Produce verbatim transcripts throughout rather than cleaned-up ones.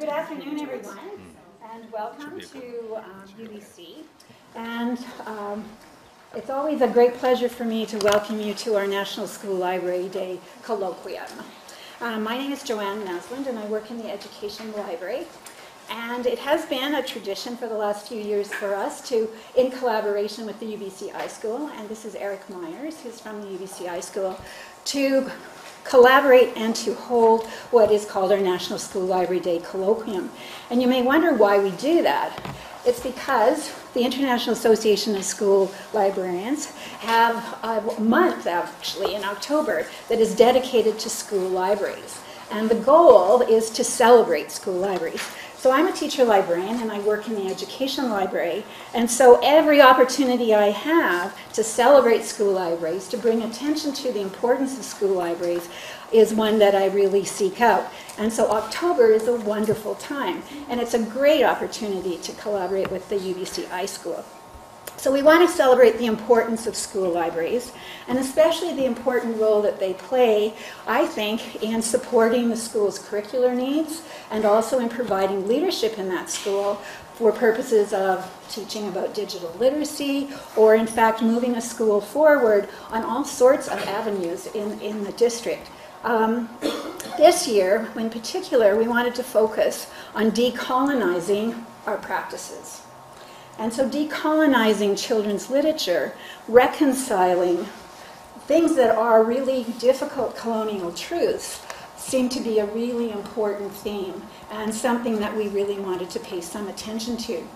Good afternoon, everyone, and welcome to um, U B C. And um, it's always a great pleasure for me to welcome you to our National School Library Day colloquium. Um, my name is Joanne Naslund, and I work in the Education Library. And it has been a tradition for the last few years for us to, in collaboration with the U B C iSchool, and this is Eric Myers, who's from the U B C iSchool, to collaborate and to hold what is called our National School Library Day colloquium. And you may wonder why we do that. It's because the International Association of School Librarians have a month, actually, in October, that is dedicated to school libraries. And the goal is to celebrate school libraries. So I'm a teacher librarian, and I work in the education library. And so every opportunity I have to celebrate school libraries, to bring attention to the importance of school libraries, is one that I really seek out. And so October is a wonderful time. And it's a great opportunity to collaborate with the U B C iSchool. So we want to celebrate the importance of school libraries, and especially the important role that they play, I think, in supporting the school's curricular needs and also in providing leadership in that school for purposes of teaching about digital literacy or, in fact, moving a school forward on all sorts of avenues in, in the district. Um, this year, in particular, we wanted to focus on decolonizing our practices. And so decolonizing children's literature, reconciling things that are really difficult colonial truths, seemed to be a really important theme and something that we really wanted to pay some attention to.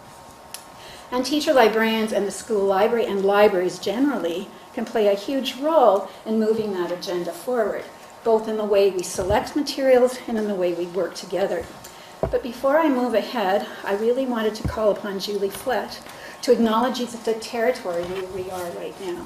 And teacher librarians and the school library and libraries generally can play a huge role in moving that agenda forward, both in the way we select materials and in the way we work together. But before I move ahead, I really wanted to call upon Julie Flett to acknowledge the territory where we are right now.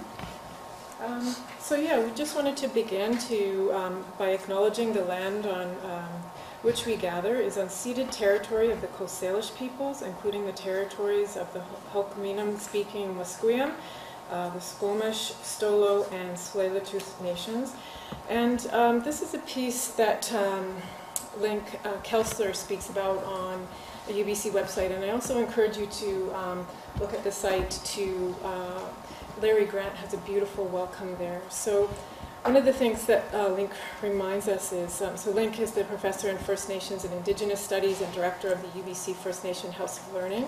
Um, so yeah, we just wanted to begin to um, by acknowledging the land on um, which we gather is unceded territory of the Coast Salish peoples, including the territories of the Hulkaminam-speaking Musqueam, uh, the Squamish, Stolo, and Tsleil-Waututh nations. And um, this is a piece that um, Link uh, Kelsler speaks about on the U B C website, and I also encourage you to um, look at the site to, uh, Larry Grant has a beautiful welcome there. So one of the things that uh, Link reminds us is, um, so Link is the professor in First Nations and Indigenous Studies and director of the U B C First Nation House of Learning.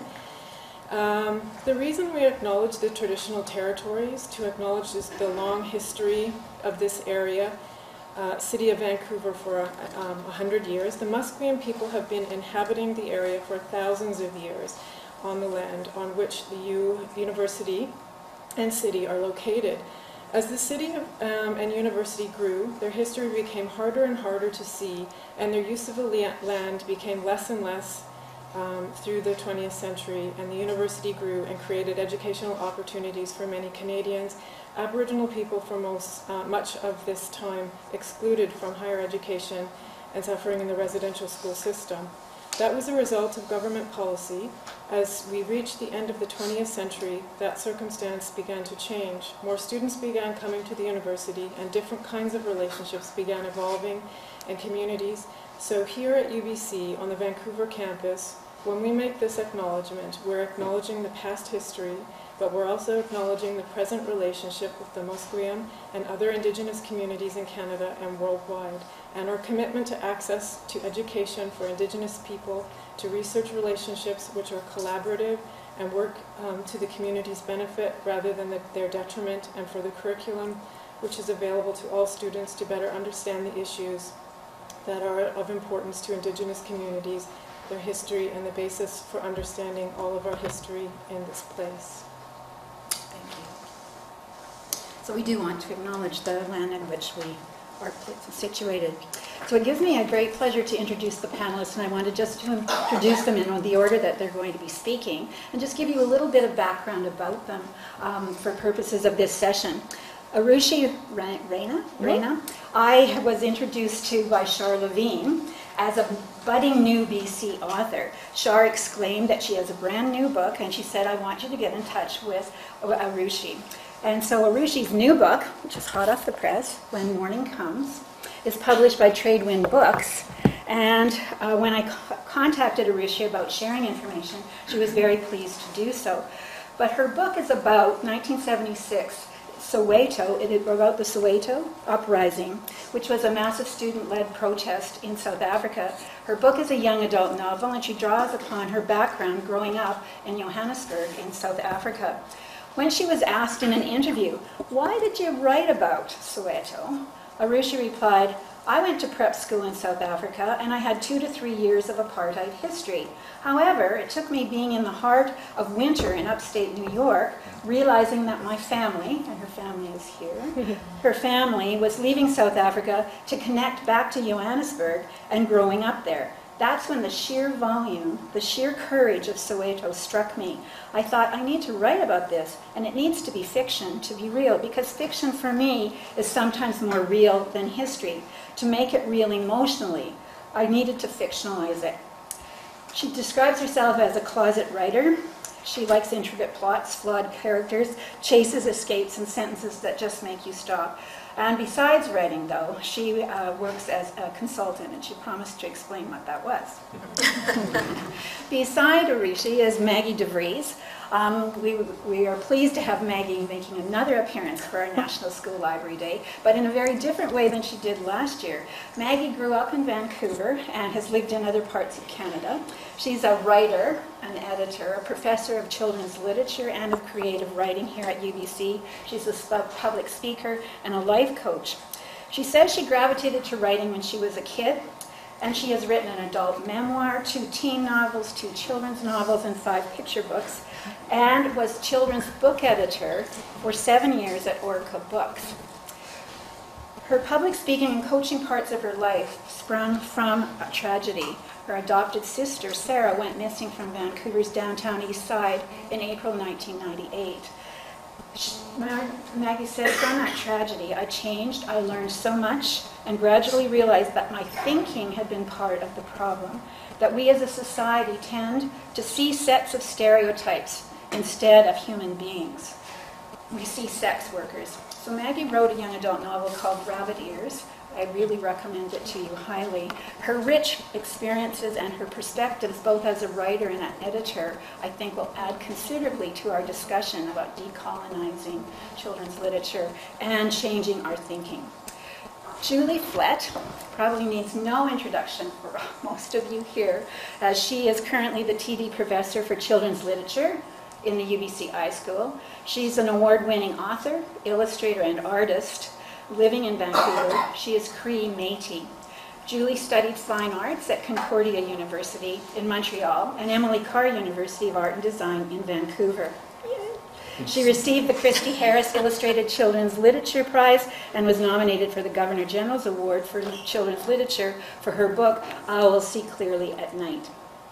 Um, the reason we acknowledge the traditional territories, to acknowledge this, the long history of this area, Uh, city of Vancouver for um, one hundred years. The Musqueam people have been inhabiting the area for thousands of years on the land on which the U university and city are located. As the city of, um, and university grew, their history became harder and harder to see, and their use of the land became less and less um, through the twentieth century, and the university grew and created educational opportunities for many Canadians. Aboriginal people for most, uh, much of this time excluded from higher education and suffering in the residential school system. That was a result of government policy. As we reached the end of the twentieth century, that circumstance began to change. More students began coming to the university, and different kinds of relationships began evolving in communities. So here at U B C, on the Vancouver campus, when we make this acknowledgement, we're acknowledging the past history, but we're also acknowledging the present relationship with the Musqueam and other Indigenous communities in Canada and worldwide, and our commitment to access to education for Indigenous people, to research relationships which are collaborative and work um, to the community's benefit rather than the, their detriment, and for the curriculum which is available to all students to better understand the issues that are of importance to Indigenous communities, their history, and the basis for understanding all of our history in this place. Thank you. So we do want to acknowledge the land in which we are situated. So it gives me a great pleasure to introduce the panelists, and I wanted just to introduce them in the order that they're going to be speaking, and just give you a little bit of background about them um, for purposes of this session. Arushi Reina, Reina, I was introduced to by Char Levine as a budding new B C author. Char exclaimed that she has a brand new book, and she said, I want you to get in touch with Arushi. And so Arushi's new book, which is hot off the press, When Morning Comes, is published by Tradewind Books. And uh, when I co- contacted Arusha about sharing information, she was very pleased to do so. But her book is about nineteen seventy-six, Soweto, it is about the Soweto uprising, which was a massive student-led protest in South Africa. Her book is a young adult novel, and she draws upon her background growing up in Johannesburg in South Africa. When she was asked in an interview, "Why did you write about Soweto?" Arusha replied, "I went to prep school in South Africa, and I had two to three years of apartheid history. However, it took me being in the heart of winter in upstate New York, realizing that my family," and her family is here, her family was leaving South Africa to connect back to Johannesburg and growing up there. That's when the sheer volume, the sheer courage of Soweto struck me. I thought, I need to write about this, and it needs to be fiction, to be real, because fiction for me is sometimes more real than history. To make it real emotionally, I needed to fictionalize it. She describes herself as a closet writer. She likes intricate plots, flawed characters, chases, escapes, and sentences that just make you stop. And besides writing, though, she uh, works as a consultant, and she promised to explain what that was. Beside Arishi is Maggie DeVries. Um, we, we are pleased to have Maggie making another appearance for our National School Library Day, but in a very different way than she did last year. Maggie grew up in Vancouver and has lived in other parts of Canada. She's a writer, an editor, a professor of children's literature and of creative writing here at U B C. She's a public speaker and a life coach. She says she gravitated to writing when she was a kid, and she has written an adult memoir, two teen novels, two children's novels, and five picture books, and was children's book editor for seven years at Orca Books. Her public speaking and coaching parts of her life sprung from a tragedy. Her adopted sister, Sarah, went missing from Vancouver's downtown east side in April nineteen ninety-eight. Maggie said, "From that tragedy, I changed, I learned so much, and gradually realized that my thinking had been part of the problem, that we as a society tend to see sets of stereotypes instead of human beings. We see sex workers." So Maggie wrote a young adult novel called Rabbit Ears. I really recommend it to you highly. Her rich experiences and her perspectives, both as a writer and an editor, I think will add considerably to our discussion about decolonizing children's literature and changing our thinking. Julie Flett probably needs no introduction for most of you here, as she is currently the T D professor for children's literature in the U B C iSchool. She's an award-winning author, illustrator, and artist living in Vancouver. She is Cree Métis. Julie studied fine arts at Concordia University in Montreal and Emily Carr University of Art and Design in Vancouver. Yay. She received the Christy Harris Illustrated Children's Literature Prize and was nominated for the Governor General's Award for Children's Literature for her book, Owls See Clearly at Night.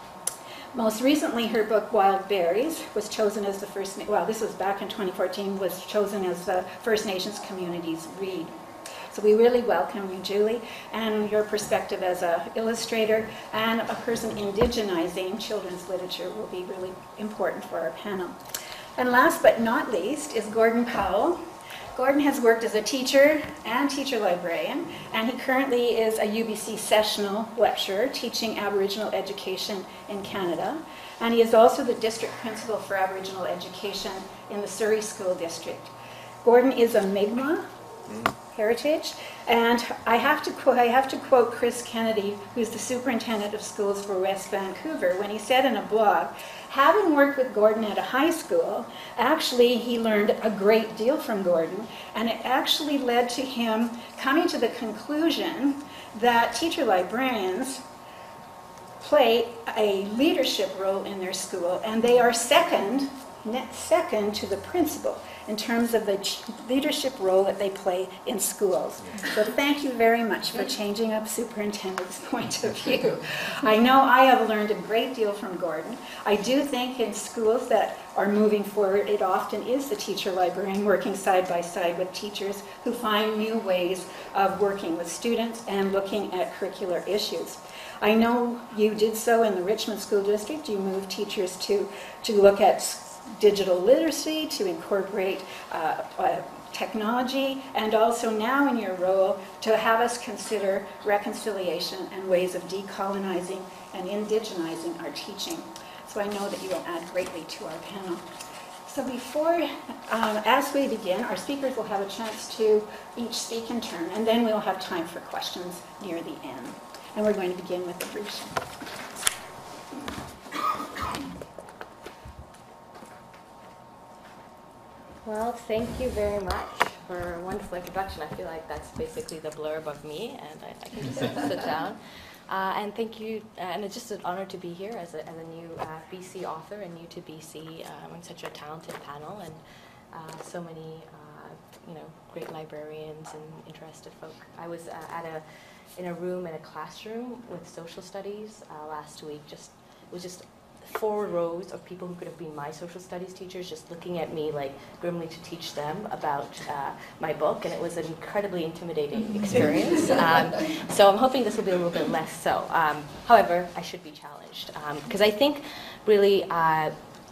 Most recently, her book, Wild Berries, was chosen as the First, well, this was back in twenty fourteen, was chosen as the First Nations Community's Read. So we really welcome you, Julie, and your perspective as an illustrator and a person indigenizing children's literature will be really important for our panel. And last but not least is Gordon Powell. Gordon has worked as a teacher and teacher librarian, and he currently is a U B C sessional lecturer teaching Aboriginal education in Canada. And he is also the district principal for Aboriginal education in the Surrey School District. Gordon is a Mi'kmaq heritage, and I have to quote, I have to quote Chris Kennedy, who's the superintendent of schools for West Vancouver, when he said in a blog, having worked with Gordon at a high school, actually he learned a great deal from Gordon, and it actually led to him coming to the conclusion that teacher librarians play a leadership role in their school, and they are second, second to the principal in terms of the leadership role that they play in schools. So thank you very much for changing up superintendent's point of view. I know I have learned a great deal from Gordon. I do think in schools that are moving forward, it often is the teacher librarian working side by side with teachers who find new ways of working with students and looking at curricular issues. I know you did so in the Richmond School District. You moved teachers to, to look at digital literacy, to incorporate uh, uh, technology, and also now in your role to have us consider reconciliation and ways of decolonizing and indigenizing our teaching. So I know that you will add greatly to our panel. So before, um, as we begin, our speakers will have a chance to each speak in turn, and then we'll have time for questions near the end. And we're going to begin with Abrusha. Well, thank you very much for a wonderful introduction. I feel like that's basically the blurb of me, and I, I can just sit down. Uh, and thank you, uh, and it's just an honor to be here as a, as a new uh, B C author and new to B C um, on such a talented panel, and uh, so many, uh, you know, great librarians and interested folk. I was uh, at a in a room in a classroom with social studies uh, last week. Just it was just four rows of people who could have been my social studies teachers just looking at me like grimly to teach them about uh, my book, and it was an incredibly intimidating experience. Um, so I'm hoping this will be a little bit less so. Um, however, I should be challenged because um, I think really uh,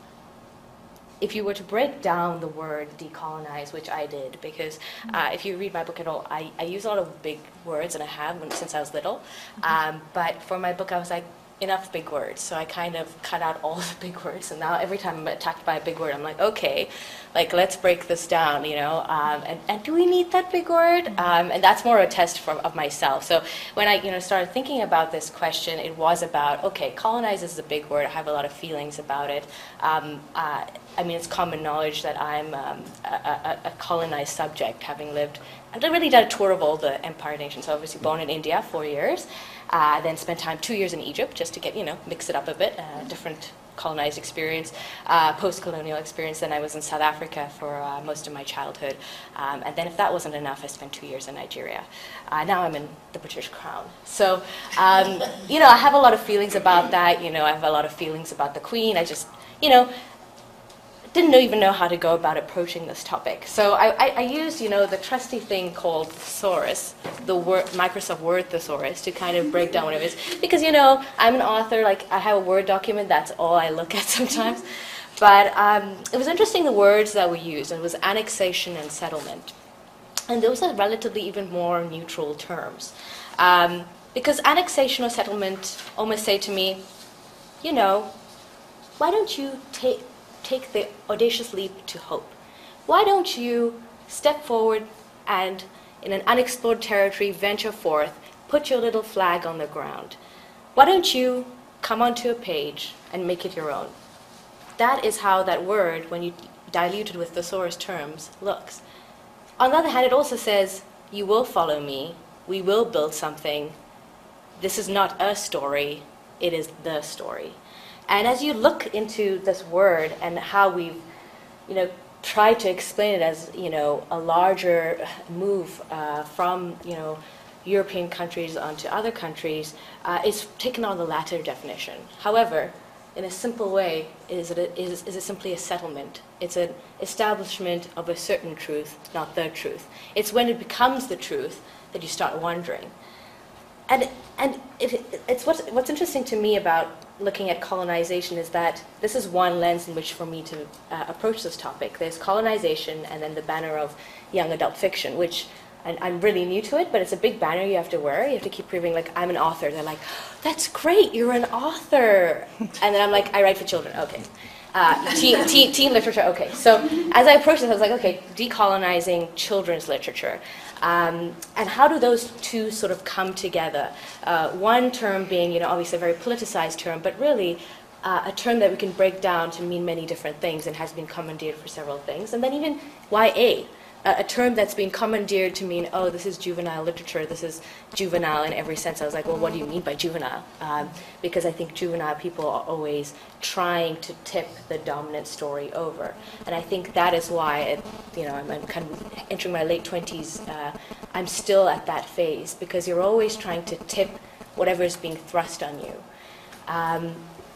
if you were to break down the word decolonize, which I did, because uh, if you read my book at all, I, I use a lot of big words, and I have when, since I was little. Um, but for my book, I was like, enough big words, so I kind of cut out all the big words, and now every time I'm attacked by a big word, I'm like, okay, like let's break this down, you know, um, and, and do we need that big word? Um, and that's more a test for, of myself. So when I, you know, started thinking about this question, it was about, okay, colonize is a big word, I have a lot of feelings about it. Um, uh, I mean, it's common knowledge that I'm um, a, a, a colonized subject, having lived, I've really done a tour of all the empire nations. So obviously born in India, four years, uh, then spent time two years in Egypt just to get, you know, mix it up a bit, uh, different colonized experience, uh, post-colonial experience. Then I was in South Africa for uh, most of my childhood. Um, and then if that wasn't enough, I spent two years in Nigeria. Uh, now I'm in the British Crown. So, um, you know, I have a lot of feelings about that. You know, I have a lot of feelings about the Queen. I just, you know, didn't even know how to go about approaching this topic. So I, I, I used, you know, the trusty thing called thesaurus, the word, Microsoft Word thesaurus, to kind of break down what it is. Because, you know, I'm an author, like I have a Word document, that's all I look at sometimes. But um, it was interesting the words that were used. It was annexation and settlement. And those are relatively even more neutral terms. Um, because annexation or settlement almost say to me, you know, why don't you take take the audacious leap to hope? Why don't you step forward and, in an unexplored territory, venture forth, put your little flag on the ground? Why don't you come onto a page and make it your own? That is how that word, when you dilute it with thesaurus terms, looks. On the other hand, it also says, you will follow me, we will build something. This is not a story, it is the story. And as you look into this word and how we've, you know, tried to explain it as, you know, a larger move uh, from, you know, European countries onto other countries, uh, it's taken on the latter definition. However, in a simple way, is it, a, is, is it simply a settlement? It's an establishment of a certain truth, not the truth. It's when it becomes the truth that you start wondering. And, and it, it's what's, what's interesting to me about looking at colonization is that this is one lens in which for me to uh, approach this topic. There's colonization and then the banner of young adult fiction, which and I'm really new to it, but it's a big banner you have to wear. You have to keep proving, like, I'm an author. They're like, that's great, you're an author. And then I'm like, I write for children, okay. Uh, teen, teen, teen literature, okay. So as I approached this, I was like, okay, decolonizing children's literature. Um, and how do those two sort of come together? Uh, one term being, you know, obviously a very politicized term, but really uh, a term that we can break down to mean many different things and has been commandeered for several things. And then even Y A, uh, a term that's been commandeered to mean, oh, this is juvenile literature, this is juvenile in every sense. I was like, well, what do you mean by juvenile? Um, because I think juvenile people are always trying to tip the dominant story over. And I think that is why, it, you know, I'm, I'm kind of entering my late twenties, uh, I'm still at that phase, because you're always trying to tip whatever is being thrust on you. Um,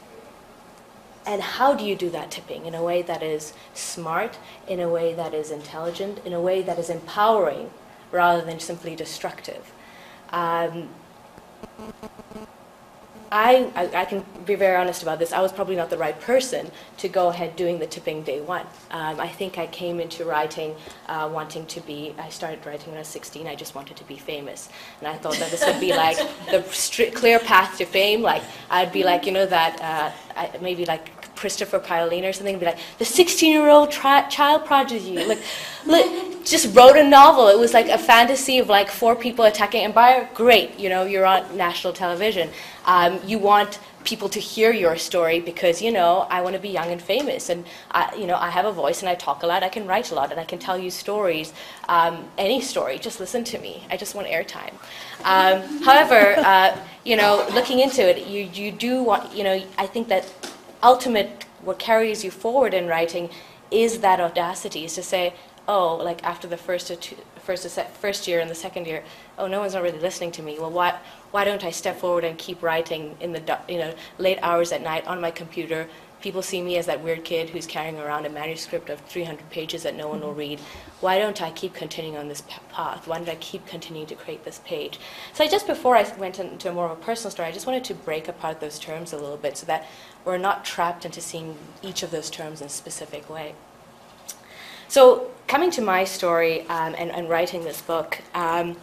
and how do you do that tipping? In a way that is smart, in a way that is intelligent, in a way that is empowering, rather than simply destructive. Um, I, I, I can be very honest about this. I was probably not the right person to go ahead doing the tipping day one. Um, I think I came into writing uh, wanting to be, I started writing when I was sixteen. I just wanted to be famous. And I thought that this would be like the strict, clear path to fame. Like, I'd be like, you know, that uh, I, maybe like Christopher Paolini or something, be like, the sixteen-year-old tri- child prodigy, like, like, just wrote a novel. It was like a fantasy of like four people attacking empire. Great, you know, you're on national television. Um, you want people to hear your story because, you know, I want to be young and famous, and I, you know, I have a voice and I talk a lot, I can write a lot, and I can tell you stories, um, any story, just listen to me. I just want airtime. Um, however, uh, you know, looking into it, you, you do want, you know, I think that ultimate, what carries you forward in writing is that audacity, is to say, oh, like after the first, or two, first, or first year and the second year, oh, no one's not really listening to me. Well, why, why don't I step forward and keep writing in the, you know, late hours at night on my computer? People see me as that weird kid who's carrying around a manuscript of three hundred pages that no one will read. Why don't I keep continuing on this path? Why don't I keep continuing to create this page? So just before I went into more of a personal story, I just wanted to break apart those terms a little bit so that we're not trapped into seeing each of those terms in a specific way. So coming to my story um, and, and writing this book, um,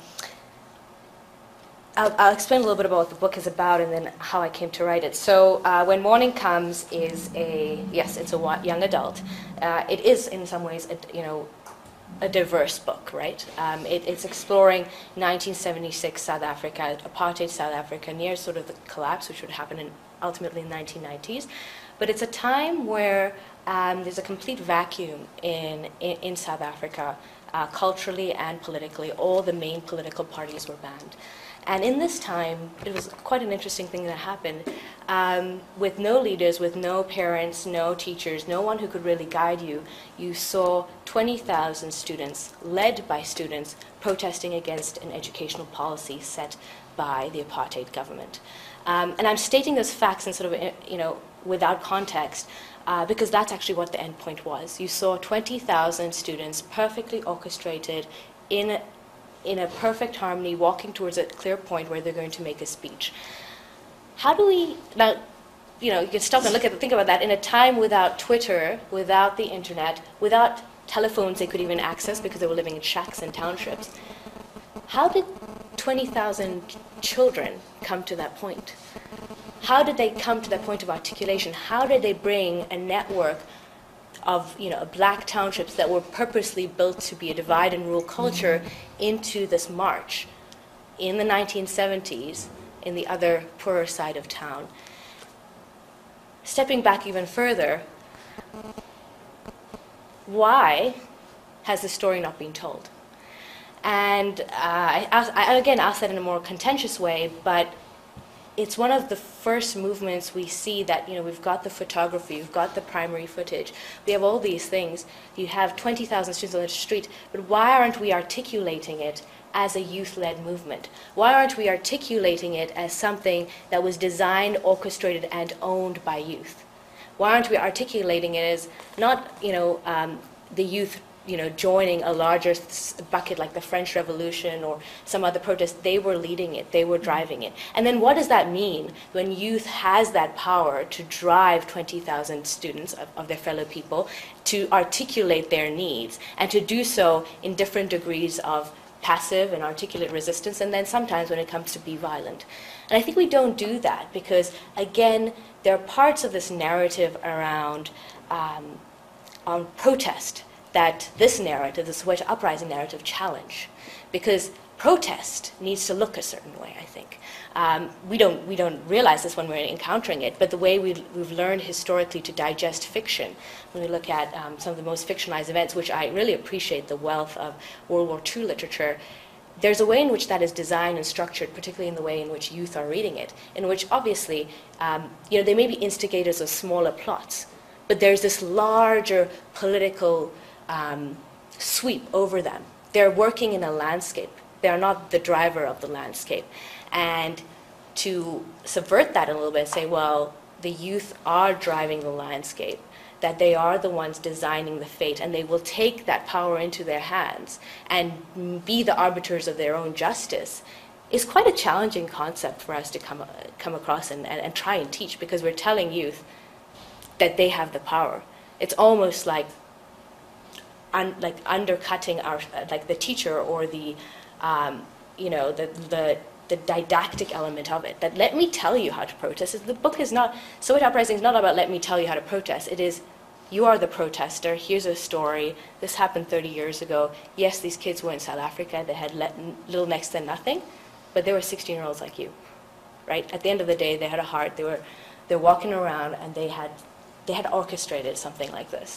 I'll, I'll explain a little bit about what the book is about and then how I came to write it. So uh, When Morning Comes is a, yes, it's a young adult. Uh, it is in some ways, a, you know, a diverse book, right? Um, it, it's exploring nineteen seventy-six South Africa, apartheid South Africa, near sort of the collapse, which would happen in, ultimately in the nineteen nineties. But it's a time where um, there's a complete vacuum in, in, in South Africa, uh, culturally and politically. All the main political parties were banned. And in this time, it was quite an interesting thing that happened. Um, with no leaders, with no parents, no teachers, no one who could really guide you, you saw twenty thousand students, led by students, protesting against an educational policy set by the apartheid government. Um, and I'm stating those facts in sort of, you know, without context, uh, because that's actually what the end point was. You saw twenty thousand students perfectly orchestrated in a, in a perfect harmony, walking towards a clear point where they're going to make a speech. How do we, now, you know, you can stop and look at, think about that, in a time without Twitter, without the internet, without telephones they could even access because they were living in shacks and townships. How did twenty thousand children come to that point? How did they come to that point of articulation? How did they bring a network of, you know, black townships that were purposely built to be a divide and rule culture into this march in the nineteen seventies in the other poorer side of town? Stepping back even further, why has the story not been told? And uh, I, I again ask that in a more contentious way, but it's one of the first movements we see that, you know, we've got the photography, we've got the primary footage, we have all these things. You have twenty thousand students on the street, but why aren't we articulating it as a youth-led movement? Why aren't we articulating it as something that was designed, orchestrated, and owned by youth? Why aren't we articulating it as not, you know, um, the youth, you know, joining a larger bucket like the French Revolution or some other protest? They were leading it, they were driving it. And then what does that mean when youth has that power to drive twenty thousand students of, of their fellow people to articulate their needs and to do so in different degrees of passive and articulate resistance, and then sometimes when it comes to be violent? And I think we don't do that because, again, there are parts of this narrative around um, on protest that this narrative, this Soweto uprising narrative, challenge, because protest needs to look a certain way, I think. Um, we don't we don't realize this when we're encountering it, but the way we've, we've learned historically to digest fiction, when we look at um, some of the most fictionalized events, which I really appreciate the wealth of World War Two literature, there's a way in which that is designed and structured, particularly in the way in which youth are reading it, in which obviously, um, you know, they may be instigators of smaller plots, but there's this larger political Um, sweep over them. They're working in a landscape. They're not the driver of the landscape. And to subvert that a little bit, say, well, the youth are driving the landscape, that they are the ones designing the fate, and they will take that power into their hands and be the arbiters of their own justice, is quite a challenging concept for us to come, uh, come across and, and, and try and teach, because we're telling youth that they have the power. It's almost like un, like undercutting our like the teacher or the um, you know the the the didactic element of it. That let me tell you how to protest. The book is not Soweto Uprising is not about let me tell you how to protest. It is, you are the protester. Here's a story. This happened thirty years ago. Yes, these kids were in South Africa. They had let, little next to nothing, but they were sixteen-year-olds like you, right? At the end of the day, they had a heart. They were they're walking around, and they had they had orchestrated something like this.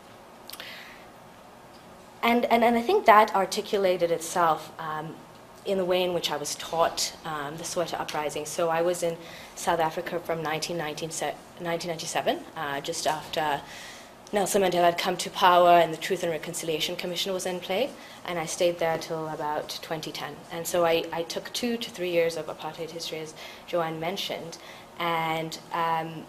And, and, and I think that articulated itself um, in the way in which I was taught um, the Soweto Uprising. So I was in South Africa from nineteen ninety-seven, uh, just after Nelson Mandela had come to power and the Truth and Reconciliation Commission was in play, and I stayed there till about twenty ten. And so I, I took two to three years of apartheid history, as Joanne mentioned, and um,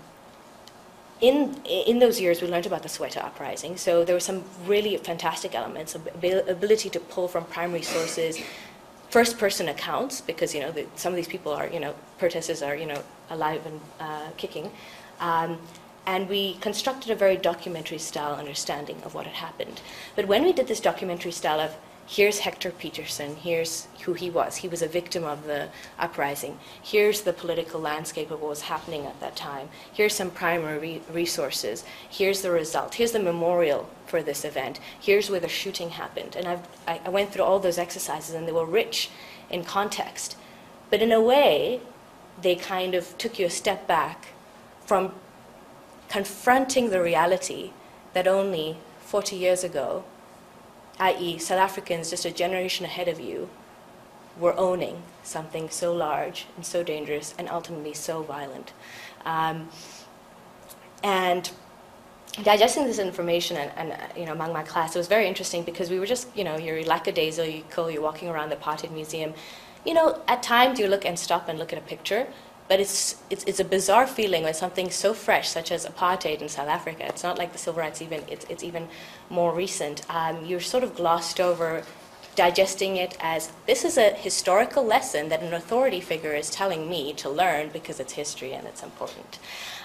In, in those years, we learned about the Soweto Uprising. So there were some really fantastic elements, ab- ability to pull from primary sources, first-person accounts, because you know the, some of these people are, you know, protesters are, you know, alive and uh, kicking, um, and we constructed a very documentary-style understanding of what had happened. But when we did this documentary style of, here's Hector Peterson, here's who he was. He was a victim of the uprising. Here's the political landscape of what was happening at that time. Here's some primary re- resources. Here's the result. Here's the memorial for this event. Here's where the shooting happened. And I've, I, I went through all those exercises, and they were rich in context. But in a way, they kind of took you a step back from confronting the reality that only forty years ago, that is. South Africans just a generation ahead of you, were owning something so large and so dangerous and ultimately so violent. Um, and digesting this information and, and you know, among my class, it was very interesting because we were just, you know, you're lackadaisical, you're walking around the Apartheid Museum. You know, at times you look and stop and look at a picture, but it's, it's it's a bizarre feeling when something so fresh, such as apartheid in South Africa, it's not like the civil rights even, it's, it's even more recent, um, you're sort of glossed over, digesting it as, this is a historical lesson that an authority figure is telling me to learn because it's history and it's important.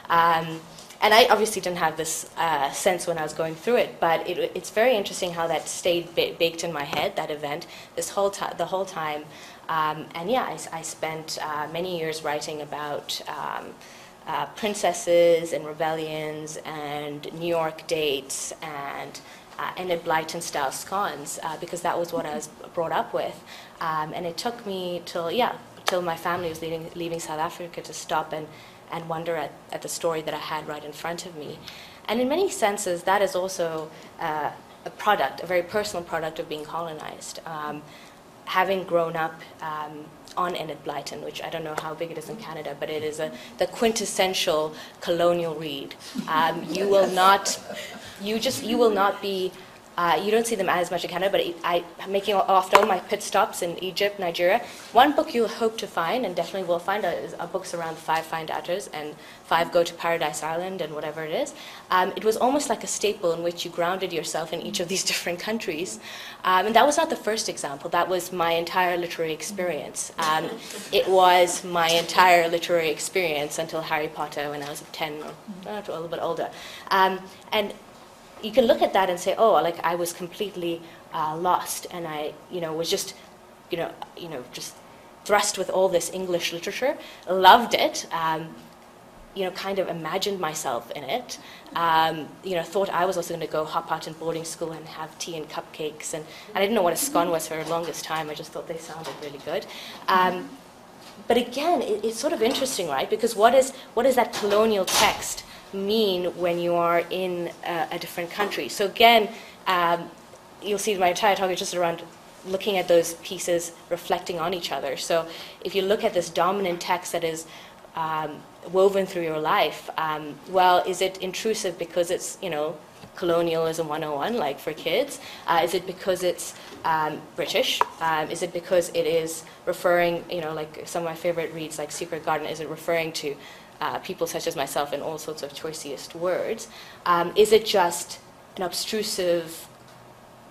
Um, and I obviously didn't have this uh, sense when I was going through it, but it, it's very interesting how that stayed ba- baked in my head, that event, this whole ti- the whole time. Um, and yeah, I, I spent uh, many years writing about um, uh, princesses and rebellions and New York dates and uh, Enid Blyton-style scones uh, because that was what I was brought up with. Um, and it took me till, yeah, till my family was leaving, leaving South Africa to stop and, and wonder at, at the story that I had right in front of me. And in many senses, that is also uh, a product, a very personal product of being colonized. Um, having grown up um, on Enid Blyton, which I don't know how big it is in Canada, but it is a, the quintessential colonial read. Um, you will not, you just, you will not be, uh, you don't see them as much in Canada, but I, I'm making often all my pit stops in Egypt, Nigeria. One book you'll hope to find, and definitely will find, are, are books around Five Find Others and Five Go to Paradise Island and whatever it is. Um, it was almost like a staple in which you grounded yourself in each of these different countries. Um, and that was not the first example. That was my entire literary experience. Um, it was my entire literary experience until Harry Potter when I was ten or uh, a little bit older. Um, and you can look at that and say, oh, like I was completely uh, lost, and I, you know, was just, you know, you know, just thrust with all this English literature. Loved it. Um, you know, kind of imagined myself in it. Um, you know, thought I was also going to go hop out in boarding school and have tea and cupcakes, and, and I didn't know what a scone was for the longest time. I just thought they sounded really good. Um, but again, it, it's sort of interesting, right? Because what is what is that colonial text mean when you are in uh, a different country? So again, um, you'll see my entire talk is just around looking at those pieces reflecting on each other. So if you look at this dominant text that is um, woven through your life, um, well, is it intrusive because it's, you know, colonialism one oh one, like for kids? Uh, is it because it's um, British? Um, is it because it is referring, you know, like some of my favorite reads, like Secret Garden, is it referring to Uh, people such as myself in all sorts of choicest words? Um, is it just an obtrusive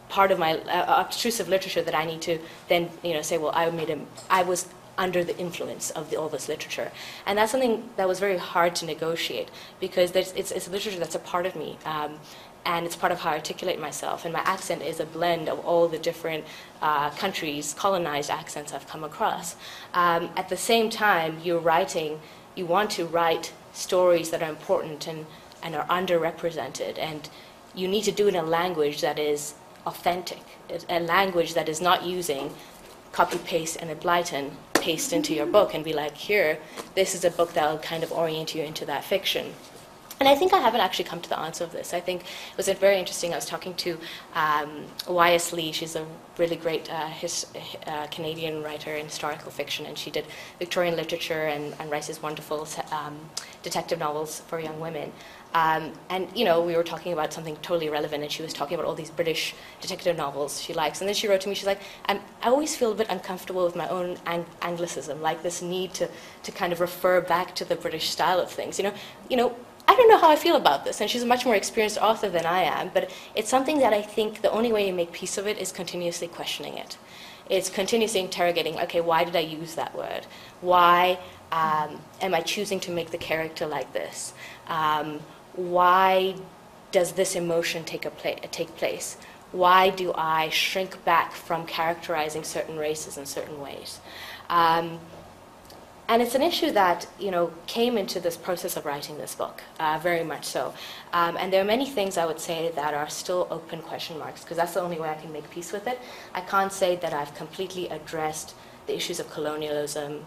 part of my uh, obtrusive literature that I need to then, you know, say, well, I made a, I was under the influence of the, all this literature. And that's something that was very hard to negotiate, because there's, it's, it's literature that's a part of me, um, and it's part of how I articulate myself. And my accent is a blend of all the different uh, countries, colonized accents I've come across. Um, at the same time, you're writing, you want to write stories that are important and, and are underrepresented, and you need to do it in a language that is authentic, a language that is not using copy-paste and a Blyton paste into your book and be like, here, this is a book that will kind of orient you into that fiction. And I think I haven't actually come to the answer of this. I think it was very interesting. I was talking to um, Y S Lee. She's a really great uh, his, uh, Canadian writer in historical fiction, and she did Victorian literature and, and writes these wonderful um, detective novels for young women. Um, and, you know, we were talking about something totally irrelevant, and she was talking about all these British detective novels she likes. And then she wrote to me, she's like, I'm, I always feel a bit uncomfortable with my own ang- Anglicism, like this need to, to kind of refer back to the British style of things. You know, you know, I don't know how I feel about this. And she's a much more experienced author than I am, but it's something that I think the only way you make peace of it is continuously questioning it. It's continuously interrogating, okay, why did I use that word? Why um, am I choosing to make the character like this? Um, Why does this emotion take, a pla- take place? Why do I shrink back from characterizing certain races in certain ways? Um, and it's an issue that, you know, came into this process of writing this book, uh, very much so. Um, and there are many things I would say that are still open question marks, because that's the only way I can make peace with it. I can't say that I've completely addressed the issues of colonialism,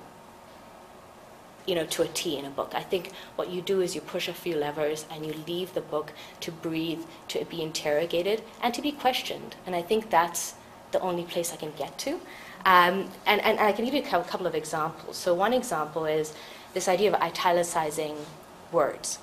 you know, to a T in a book. I think what you do is you push a few levers and you leave the book to breathe, to be interrogated, and to be questioned. And I think that's the only place I can get to. Um, and, and I can give you a couple of examples. So one example is this idea of italicizing words.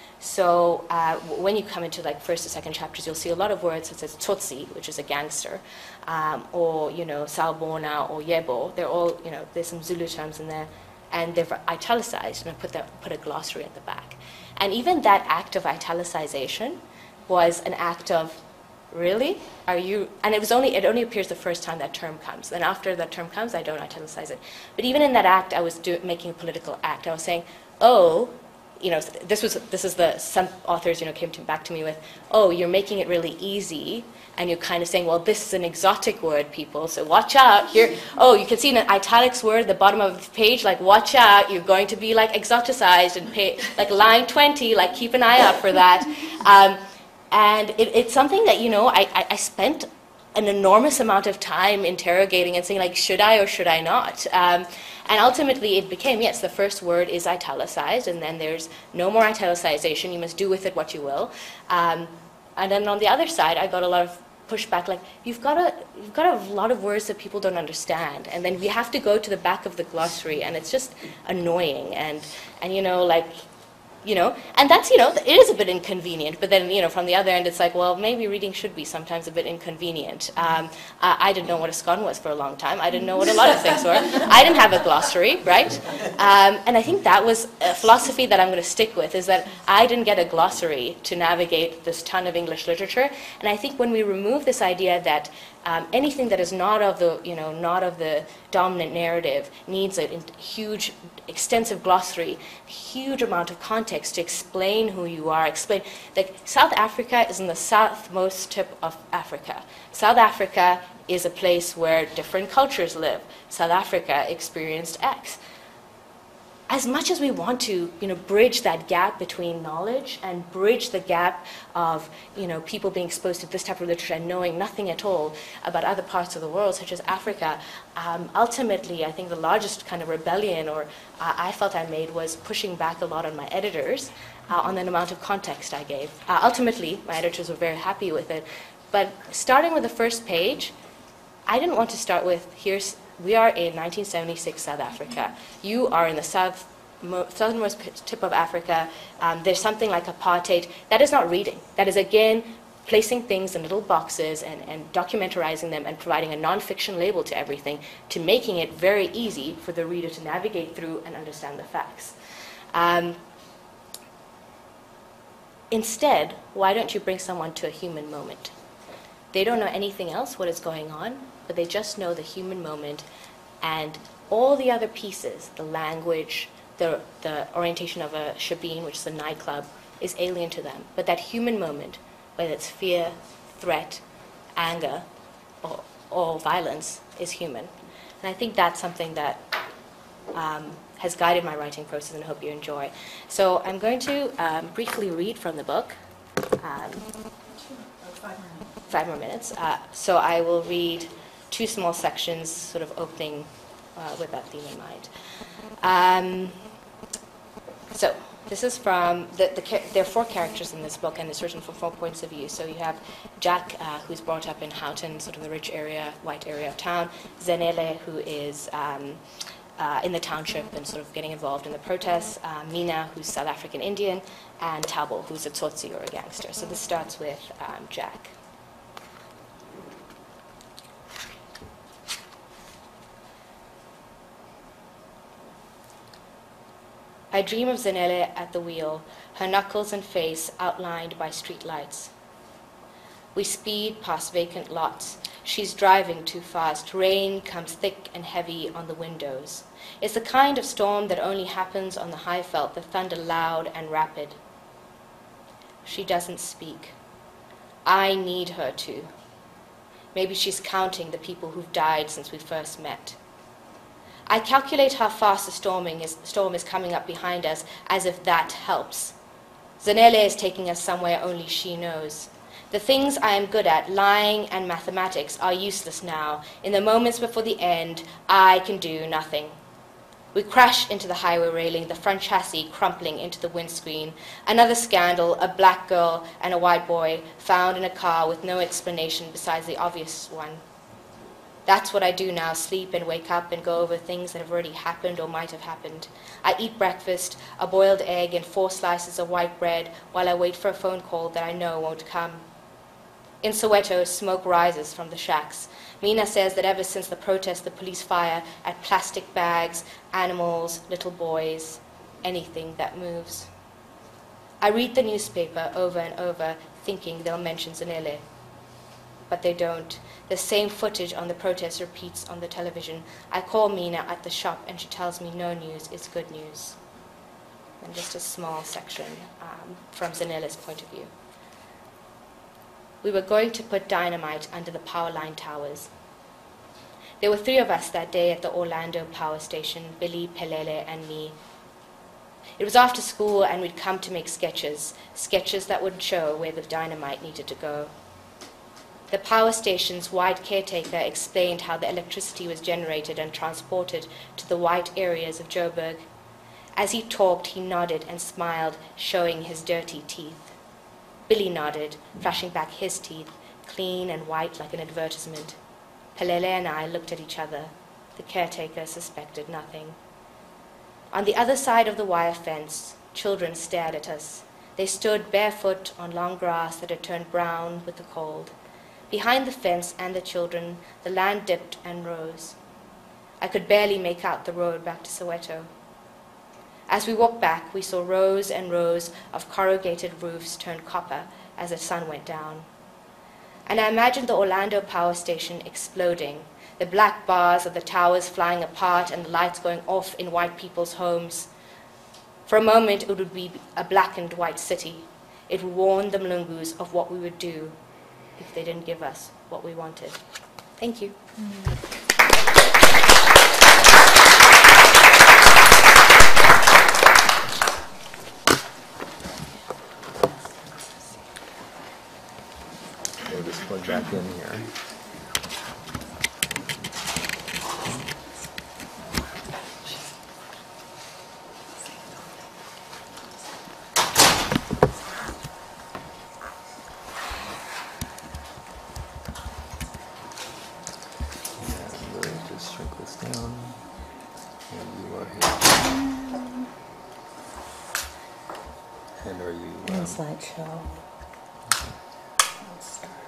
So uh, when you come into like first or second chapters, you'll see a lot of words such as Tutsi, which is a gangster, um, or, you know, Salbona or Yebo. They're all, you know, there's some Zulu terms in there, and they're italicized, and I put, the, put a glossary at the back. And even that act of italicization was an act of, really? Are you? And it was only it only appears the first time that term comes. And after that term comes, I don't italicize it. But even in that act, I was do, making a political act. I was saying, oh, you know, this was this is the some authors, you know, came to, back to me with, oh, you're making it really easy, and you're kind of saying, well, this is an exotic word, people, so watch out here. Oh, you can see an italics word at the bottom of the page, like watch out, you're going to be like exoticized and pay like line twenty, like keep an eye out for that. Um, and it, it's something that, you know, I, I, I spent an enormous amount of time interrogating and saying, like, should I or should I not? Um, and ultimately it became, yes, the first word is italicized, and then there's no more italicization. You must do with it what you will. Um, and then on the other side, I got a lot of pushback, like, you've got a you've got a lot of words that people don't understand, and then we have to go to the back of the glossary, and it's just annoying, and and you know, like, you know, and that's, you know, it is a bit inconvenient, but then, you know, from the other end, it's like, well, maybe reading should be sometimes a bit inconvenient. Um, I, I didn't know what a scone was for a long time. I didn't know what a lot of things were. I didn't have a glossary, right? Um, and I think that was a philosophy that I'm going to stick with, is that I didn't get a glossary to navigate this ton of English literature. And I think when we remove this idea that Um, anything that is not of the, you know, not of the dominant narrative needs a huge, extensive glossary, huge amount of context to explain who you are. Explain, like, South Africa is in the southmost tip of Africa. South Africa is a place where different cultures live. South Africa experienced X. As much as we want to, you know, bridge that gap between knowledge and bridge the gap of, you know, people being exposed to this type of literature and knowing nothing at all about other parts of the world, such as Africa, um, ultimately, I think the largest kind of rebellion, or uh, I felt I made, was pushing back a lot on my editors uh, on the amount of context I gave. Uh, ultimately, my editors were very happy with it. But starting with the first page, I didn't want to start with, here's, we are in nineteen seventy-six South Africa. You are in the south, mo- southernmost tip of Africa. Um, there's something like apartheid. That is not reading. That is, again, placing things in little boxes and, and documentarizing them and providing a non-fiction label to everything, to making it very easy for the reader to navigate through and understand the facts. Um, instead, why don't you bring someone to a human moment? They don't know anything else what is going on, but they just know the human moment, and all the other pieces, the language, the, the orientation of a shebeen, which is a nightclub, is alien to them. But that human moment, whether it's fear, threat, anger, or, or violence, is human. And I think that's something that um, has guided my writing process, and I hope you enjoy. So I'm going to um, briefly read from the book. Um, five more minutes. Uh, so I will read two small sections, sort of opening uh, with that theme in mind. Um, so this is from, the, the, there are four characters in this book, and it's written from four points of view. So you have Jack, uh, who's brought up in Houghton, sort of the rich area, white area of town. Zenele, who is um, uh, in the township and sort of getting involved in the protests. Uh, Mina, who's South African Indian. And Tabo, who's a Tsotsi or a gangster. So this starts with um, Jack. I dream of Zenele at the wheel, her knuckles and face outlined by street lights. We speed past vacant lots. She's driving too fast. Rain comes thick and heavy on the windows. It's the kind of storm that only happens on the high veld, the thunder loud and rapid. She doesn't speak. I need her to. Maybe she's counting the people who've died since we first met. I calculate how fast the storming is, storm is coming up behind us, as if that helps. Zenele is taking us somewhere only she knows. The things I am good at, lying and mathematics, are useless now. In the moments before the end, I can do nothing. We crash into the highway railing, the front chassis crumpling into the windscreen. Another scandal, a black girl and a white boy found in a car with no explanation besides the obvious one. That's what I do now, sleep and wake up and go over things that have already happened or might have happened. I eat breakfast, a boiled egg and four slices of white bread while I wait for a phone call that I know won't come. In Soweto, smoke rises from the shacks. Mina says that ever since the protest, the police fire at plastic bags, animals, little boys, anything that moves. I read the newspaper over and over, thinking they'll mention Zenele. But they don't. The same footage on the protest repeats on the television. I call Mina at the shop, and she tells me no news is good news. And just a small section um, from Zenele's point of view. We were going to put dynamite under the power line towers. There were three of us that day at the Orlando power station, Billy, Pelele, and me. It was after school, and we'd come to make sketches, sketches that would show where the dynamite needed to go. The power station's white caretaker explained how the electricity was generated and transported to the white areas of Joburg. As he talked, he nodded and smiled, showing his dirty teeth. Billy nodded, flashing back his teeth, clean and white like an advertisement. Pelele and I looked at each other. The caretaker suspected nothing. On the other side of the wire fence, children stared at us. They stood barefoot on long grass that had turned brown with the cold. Behind the fence and the children, the land dipped and rose. I could barely make out the road back to Soweto. As we walked back, we saw rows and rows of corrugated roofs turn copper as the sun went down. And I imagined the Orlando power station exploding, the black bars of the towers flying apart and the lights going off in white people's homes. For a moment, it would be a blackened white city. It would warn the Mlungus of what we would do if they didn't give us what we wanted. Thank you. Mm. We'll just plug back in here. Slideshow. Let's start.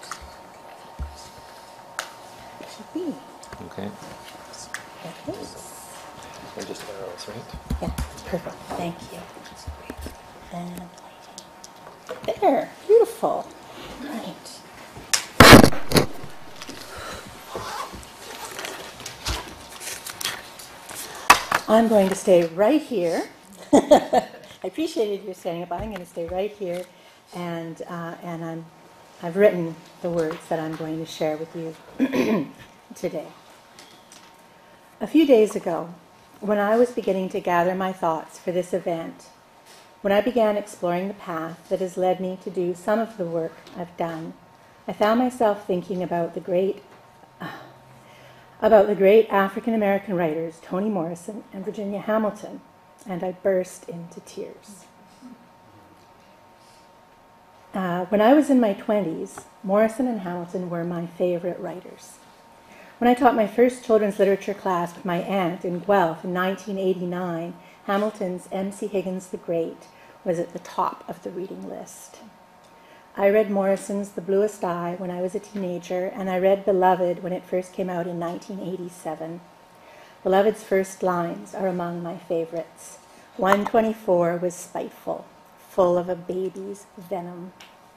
Should be. Okay. Okay. They're just arrows, right? Yeah, perfect. Thank you. And there. Beautiful. Right. I'm going to stay right here. I appreciated your standing up. I'm going to stay right here, and uh, and I'm I've written the words that I'm going to share with you today. A few days ago, when I was beginning to gather my thoughts for this event, when I began exploring the path that has led me to do some of the work I've done, I found myself thinking about the great uh, about the great African American writers Toni Morrison and Virginia Hamilton, and I burst into tears. Uh, when I was in my twenties, Morrison and Hamilton were my favorite writers. When I taught my first children's literature class with my aunt in Guelph in nineteen eighty-nine, Hamilton's M C Higgins the Great was at the top of the reading list. I read Morrison's The Bluest Eye when I was a teenager, and I read Beloved when it first came out in nineteen eighty-seven. Beloved's first lines are among my favorites. one twenty-four was spiteful, full of a baby's venom.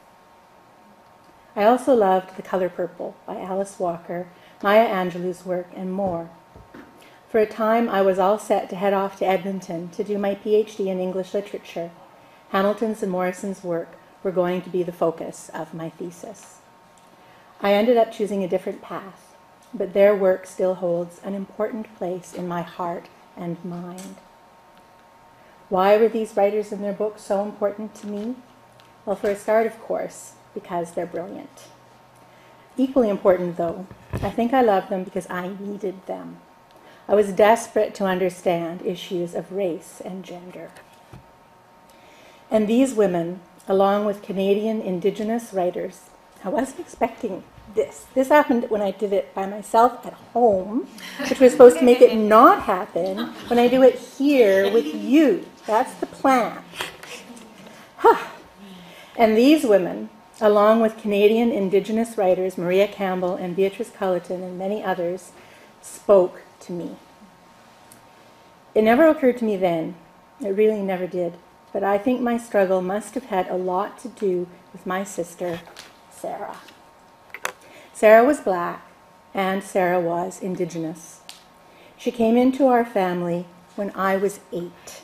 I also loved The Color Purple by Alice Walker, Maya Angelou's work, and more. For a time, I was all set to head off to Edmonton to do my P H D in English literature. Hamilton's and Morrison's work were going to be the focus of my thesis. I ended up choosing a different path, but their work still holds an important place in my heart and mind. Why were these writers and their books so important to me? Well, for a start, of course, because they're brilliant. Equally important, though, I think I love them because I needed them. I was desperate to understand issues of race and gender. And these women, along with Canadian Indigenous writers, I wasn't expecting this. This happened when I did it by myself at home, which was supposed to make it not happen when I do it here with you. That's the plan. Huh. And these women, along with Canadian Indigenous writers Maria Campbell and Beatrice Culleton and many others, spoke to me. It never occurred to me then. It really never did. But I think my struggle must have had a lot to do with my sister, Sarah. Sarah was black, and Sarah was Indigenous. She came into our family when I was eight.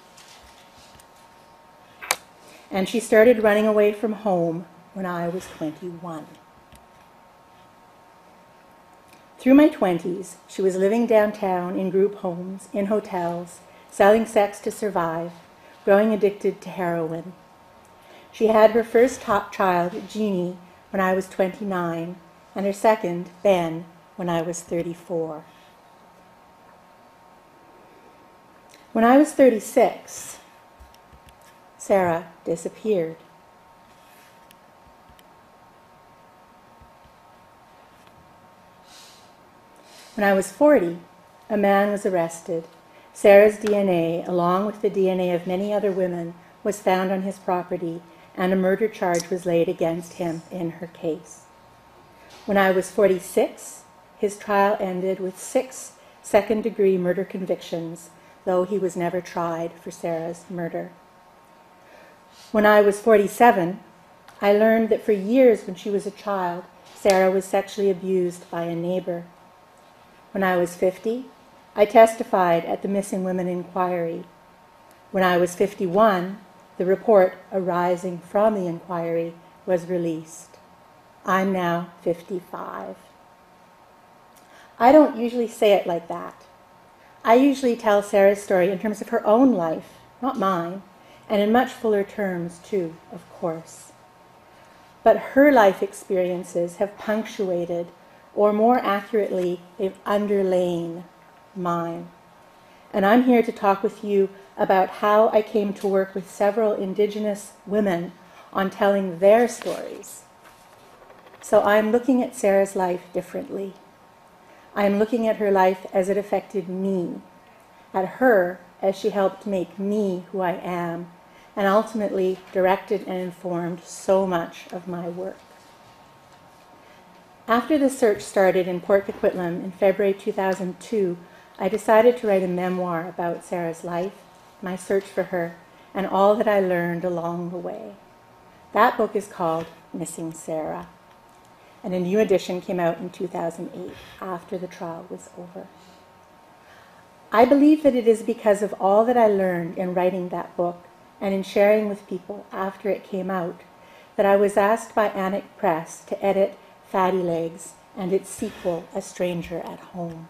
And she started running away from home when I was twenty-one. Through my twenties, she was living downtown in group homes, in hotels, selling sex to survive, growing addicted to heroin. She had her first top child, Jeannie, when I was twenty-nine, and her second, Ben, when I was thirty-four. When I was thirty-six, Sarah disappeared. When I was forty, a man was arrested. Sarah's D N A, along with the D N A of many other women, was found on his property, and a murder charge was laid against him in her case. When I was forty-six, his trial ended with six second-degree murder convictions, though he was never tried for Sarah's murder. When I was forty-seven, I learned that for years when she was a child, Sarah was sexually abused by a neighbor. When I was fifty, I testified at the Missing Women Inquiry. When I was fifty-one, the report arising from the inquiry was released. I'm now fifty-five. I don't usually say it like that. I usually tell Sarah's story in terms of her own life, not mine, and in much fuller terms too, of course. But her life experiences have punctuated, or more accurately, they've underlain mine. And I'm here to talk with you about how I came to work with several Indigenous women on telling their stories. So I'm looking at Sarah's life differently. I'm looking at her life as it affected me, at her as she helped make me who I am, and ultimately directed and informed so much of my work. After the search started in Port Coquitlam in February two thousand two, I decided to write a memoir about Sarah's life, my search for her, and all that I learned along the way. That book is called Missing Sarah, and a new edition came out in two thousand eight after the trial was over. I believe that it is because of all that I learned in writing that book and in sharing with people after it came out that I was asked by Annick Press to edit Fatty Legs and its sequel, A Stranger at Home.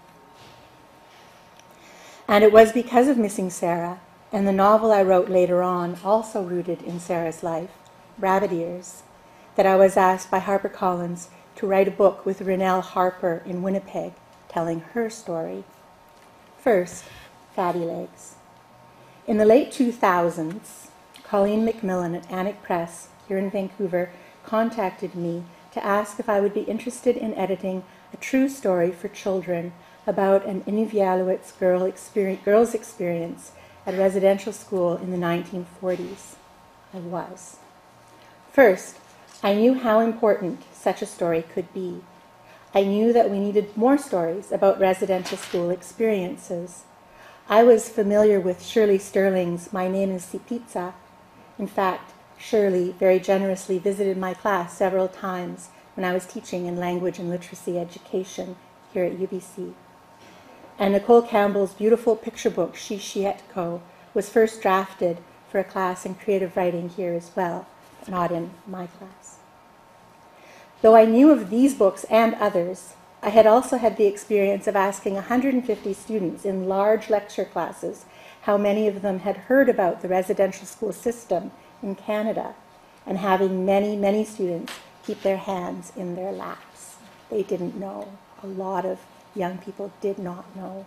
And it was because of missing Sarah and the novel I wrote later on, also rooted in Sarah's life, Rabbit Ears, that I was asked by HarperCollins to write a book with Renelle Harper in Winnipeg, telling her story. First, Fatty Legs. In the late two thousands, Colleen McMillan at Annick Press here in Vancouver contacted me to ask if I would be interested in editing a true story for children about an Inuvialuit girl experience, girl's experience at a residential school in the nineteen forties. I was. First, I knew how important such a story could be. I knew that we needed more stories about residential school experiences. I was familiar with Shirley Sterling's My Name is Si Pizza. In fact, Shirley very generously visited my class several times when I was teaching in language and literacy education here at U B C. And Nicole Campbell's beautiful picture book, She Shietko, was first drafted for a class in creative writing here as well, not in my class. Though I knew of these books and others, I had also had the experience of asking one hundred fifty students in large lecture classes how many of them had heard about the residential school system in Canada, and having many, many students keep their hands in their laps. They didn't know. A lot of young people did not know.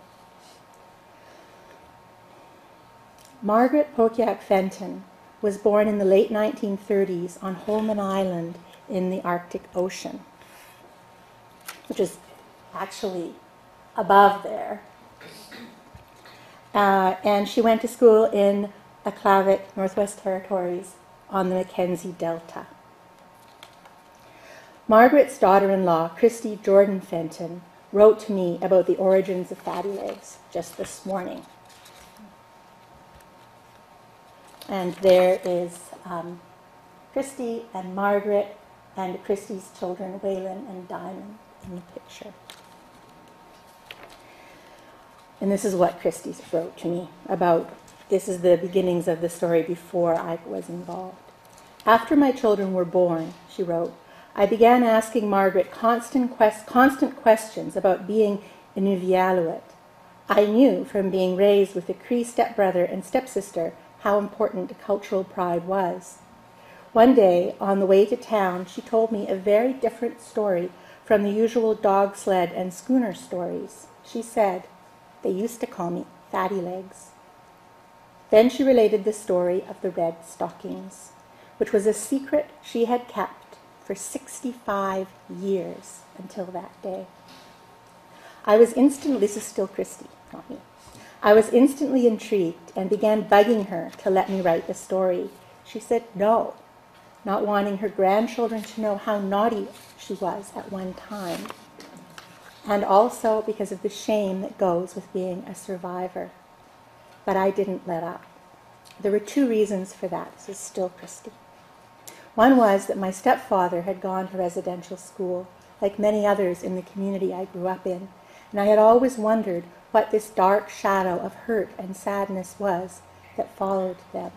Margaret Pokiak Fenton was born in the late nineteen thirties on Holman Island in the Arctic Ocean, which is actually above there. Uh, and she went to school in Aklavik, Northwest Territories, on the Mackenzie Delta. Margaret's daughter-in-law, Christy Jordan Fenton, wrote to me about the origins of Fatty Legs just this morning. And there is um, Christy and Margaret and Christy's children, Waylon and Diamond, in the picture. And this is what Christy wrote to me about. This is the beginnings of the story before I was involved. After my children were born, she wrote, I began asking Margaret constant, quest- constant questions about being Inuvialuit. I knew from being raised with a Cree stepbrother and stepsister how important cultural pride was. One day, on the way to town, she told me a very different story from the usual dog sled and schooner stories. She said, they used to call me Fatty Legs. Then she related the story of the red stockings, which was a secret she had kept for sixty-five years until that day. I was instantly, this is still Christy, not me. I was instantly intrigued and began bugging her to let me write the story. She said no, not wanting her grandchildren to know how naughty she was at one time, and also because of the shame that goes with being a survivor. But I didn't let up. There were two reasons for that. This is still Christy. One was that my stepfather had gone to residential school, like many others in the community I grew up in, and I had always wondered what this dark shadow of hurt and sadness was that followed them.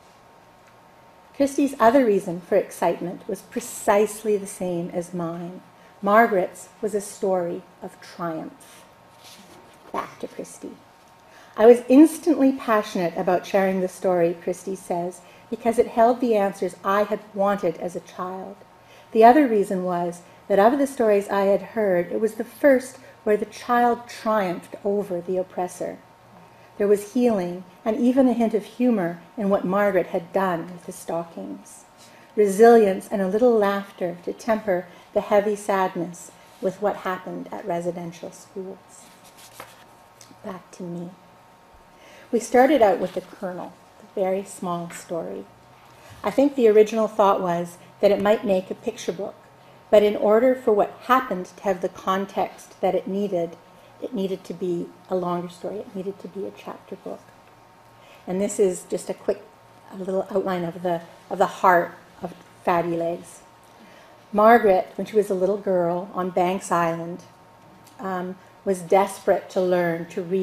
Christy's other reason for excitement was precisely the same as mine. Margaret's was a story of triumph. Back to Christy. I was instantly passionate about sharing the story, Christy says, because it held the answers I had wanted as a child. The other reason was that of the stories I had heard, it was the first where the child triumphed over the oppressor. There was healing and even a hint of humor in what Margaret had done with the stockings. Resilience and a little laughter to temper the heavy sadness with what happened at residential schools. Back to me. We started out with the kernel, the very small story. I think the original thought was that it might make a picture book, but in order for what happened to have the context that it needed, it needed to be a longer story. It needed to be a chapter book. And this is just a quick a little outline of the of the heart of Fatty Legs. Margaret, when she was a little girl on Banks Island, um, was desperate to learn to read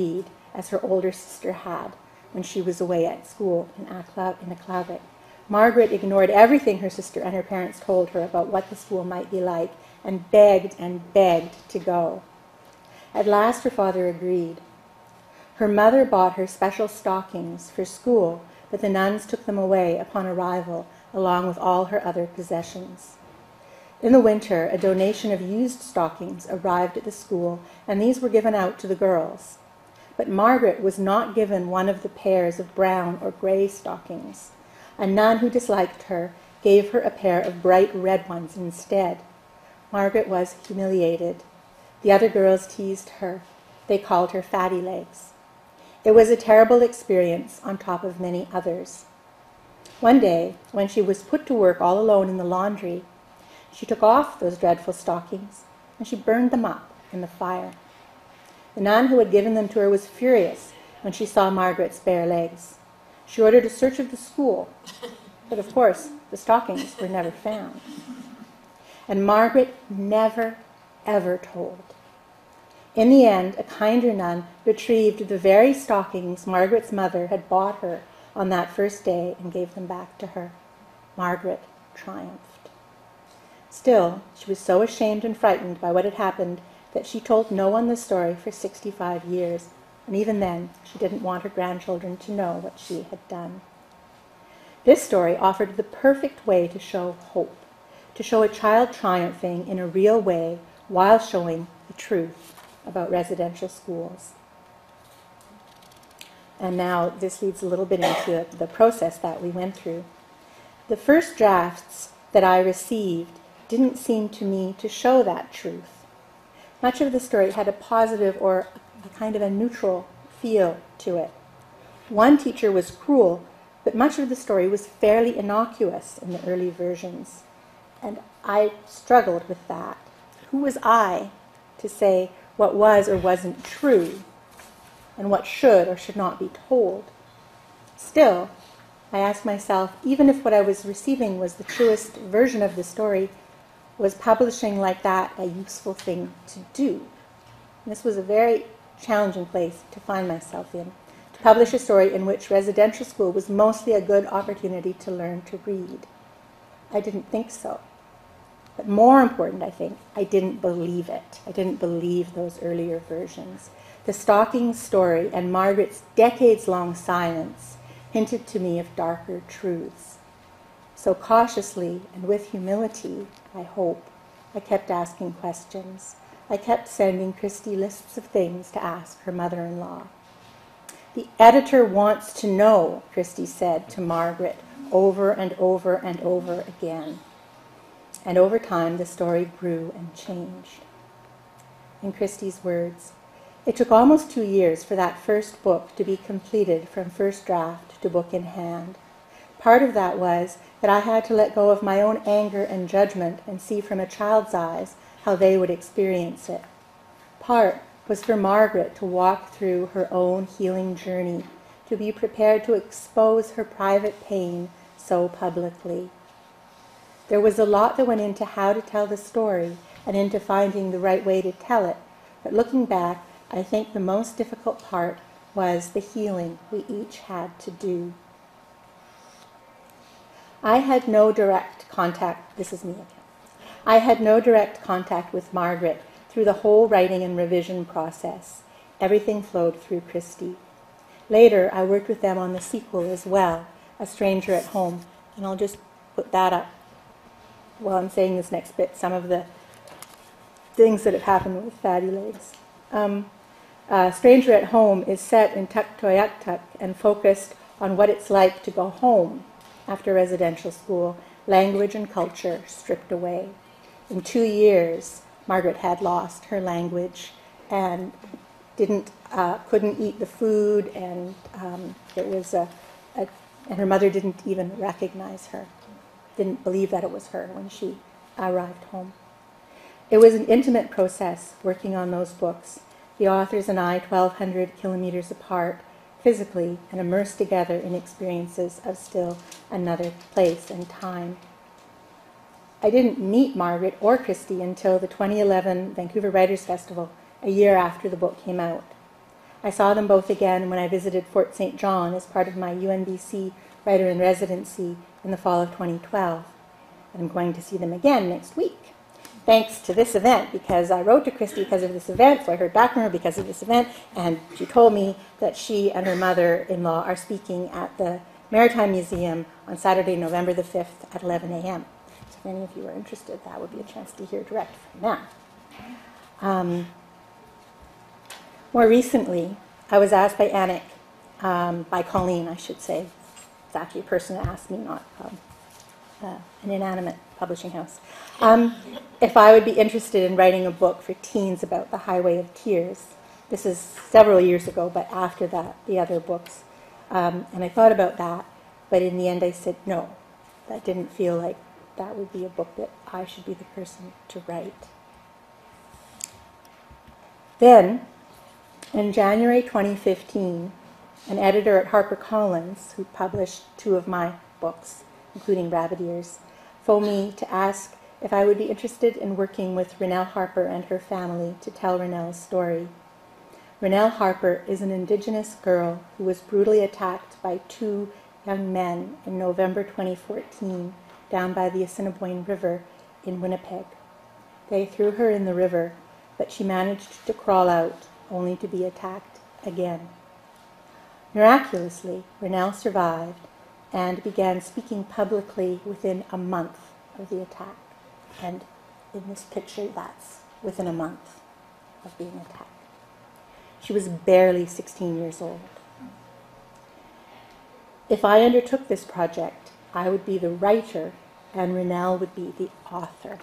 as her older sister had when she was away at school in Aklavik. Margaret ignored everything her sister and her parents told her about what the school might be like and begged and begged to go. At last her father agreed. Her mother bought her special stockings for school, but the nuns took them away upon arrival along with all her other possessions. In the winter, a donation of used stockings arrived at the school, and these were given out to the girls. But Margaret was not given one of the pairs of brown or gray stockings. A nun who disliked her gave her a pair of bright red ones instead. Margaret was humiliated. The other girls teased her. They called her fatty legs. It was a terrible experience on top of many others. One day, when she was put to work all alone in the laundry, she took off those dreadful stockings and she burned them up in the fire. The nun who had given them to her was furious when she saw Margaret's bare legs. She ordered a search of the school, but of course the stockings were never found. And Margaret never, ever told. In the end, a kinder nun retrieved the very stockings Margaret's mother had bought her on that first day and gave them back to her. Margaret triumphed. Still, she was so ashamed and frightened by what had happened that she told no one the story for sixty-five years, and even then she didn't want her grandchildren to know what she had done. This story offered the perfect way to show hope, to show a child triumphing in a real way while showing the truth about residential schools. And now this leads a little bit into the process that we went through. The first drafts that I received didn't seem to me to show that truth. Much of the story had a positive or a kind of a neutral feel to it. One teacher was cruel, but much of the story was fairly innocuous in the early versions. And I struggled with that. Who was I to say what was or wasn't true, and what should or should not be told? Still, I asked myself, even if what I was receiving was the truest version of the story, was publishing like that a useful thing to do? And this was a very challenging place to find myself in, to publish a story in which residential school was mostly a good opportunity to learn to read. I didn't think so. But more important, I think, I didn't believe it. I didn't believe those earlier versions. The stalking story and Margaret's decades-long silence hinted to me of darker truths. So cautiously and with humility, I hope, I kept asking questions. I kept sending Christy lists of things to ask her mother-in-law. The editor wants to know, Christy said to Margaret over and over and over again. And over time, the story grew and changed. In Christy's words, it took almost two years for that first book to be completed from first draft to book in hand. Part of that was that I had to let go of my own anger and judgment and see from a child's eyes how they would experience it. Part was for Margaret to walk through her own healing journey, to be prepared to expose her private pain so publicly. There was a lot that went into how to tell the story and into finding the right way to tell it, but looking back, I think the most difficult part was the healing we each had to do. I had no direct contact, this is me again. I had no direct contact with Margaret through the whole writing and revision process. Everything flowed through Christy. Later, I worked with them on the sequel as well, A Stranger at Home, and I'll just put that up while I'm saying this next bit, some of the things that have happened with Fatty Legs. Um, uh, Stranger at Home is set in Tuktoyaktuk and focused on what it's like to go home after residential school, language and culture stripped away. In two years, Margaret had lost her language and didn't, uh, couldn't eat the food, and um, it was a, a, and her mother didn't even recognize her. Didn't believe that it was her when she arrived home. It was an intimate process working on those books, the authors and I twelve hundred kilometers apart physically and immersed together in experiences of still another place and time. I didn't meet Margaret or Christy until the twenty eleven Vancouver Writers' Festival, a year after the book came out. I saw them both again when I visited Fort Saint John as part of my U N B C writer-in-residency in the fall of twenty twelve. And I'm going to see them again next week, thanks to this event, because I wrote to Christy because of this event, so I heard back from her because of this event, and she told me that she and her mother-in-law are speaking at the Maritime Museum on Saturday, November the fifth at eleven a.m. So if any of you are interested, that would be a chance to hear direct from them. Um, more recently, I was asked by Anik, um, by Colleen, I should say. It's actually a person that asked me, not um, uh, an inanimate publishing house, um, if I would be interested in writing a book for teens about the Highway of Tears. This is several years ago, but after that, the other books. Um, and I thought about that, but in the end I said no. That didn't feel like that would be a book that I should be the person to write. Then, in January twenty fifteen, an editor at HarperCollins, who published two of my books, including Rabbit Ears, phoned me to ask if I would be interested in working with Ronelle Harper and her family to tell Ronelle's story. Ronelle Harper is an Indigenous girl who was brutally attacked by two young men in November twenty fourteen down by the Assiniboine River in Winnipeg. They threw her in the river, but she managed to crawl out, only to be attacked again. Miraculously, Ronelle survived and began speaking publicly within a month of the attack. And in this picture, that's within a month of being attacked. She was barely sixteen years old. If I undertook this project, I would be the writer and Ronelle would be the author.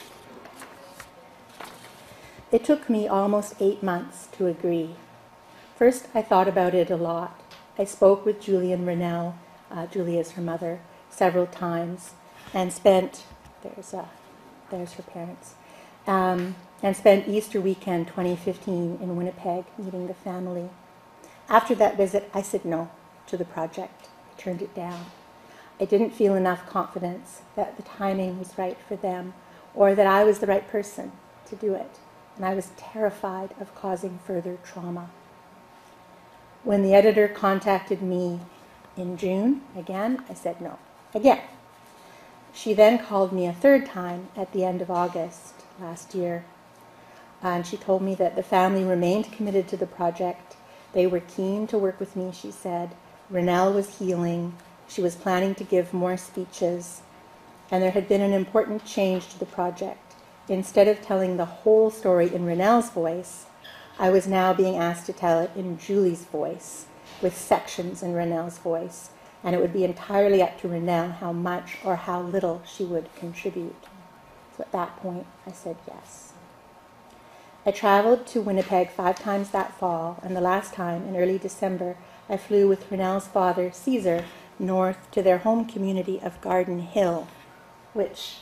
It took me almost eight months to agree. First, I thought about it a lot. I spoke with Julie and Ronelle, uh, Julie is her mother, several times, and spent, there's, uh, there's her parents, um, and spent Easter weekend twenty fifteen in Winnipeg meeting the family. After that visit, I said no to the project. I turned it down. I didn't feel enough confidence that the timing was right for them or that I was the right person to do it, and I was terrified of causing further trauma. When the editor contacted me in June, again, I said no, again. She then called me a third time at the end of August last year, and she told me that the family remained committed to the project. They were keen to work with me, she said. Ronelle was healing. She was planning to give more speeches, and there had been an important change to the project. Instead of telling the whole story in Ronelle's voice, I was now being asked to tell it in Julie's voice, with sections in Ronelle's voice, and it would be entirely up to Ronelle how much or how little she would contribute. So at that point, I said yes. I traveled to Winnipeg five times that fall, and the last time, in early December, I flew with Ronelle's father, Caesar, north to their home community of Garden Hill, which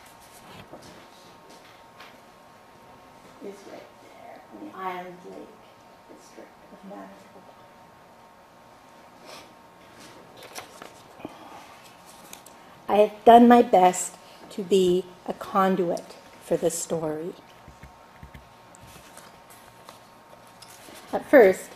is right there in the Island Lake district of Manitoba. I have done my best to be a conduit for this story. At first,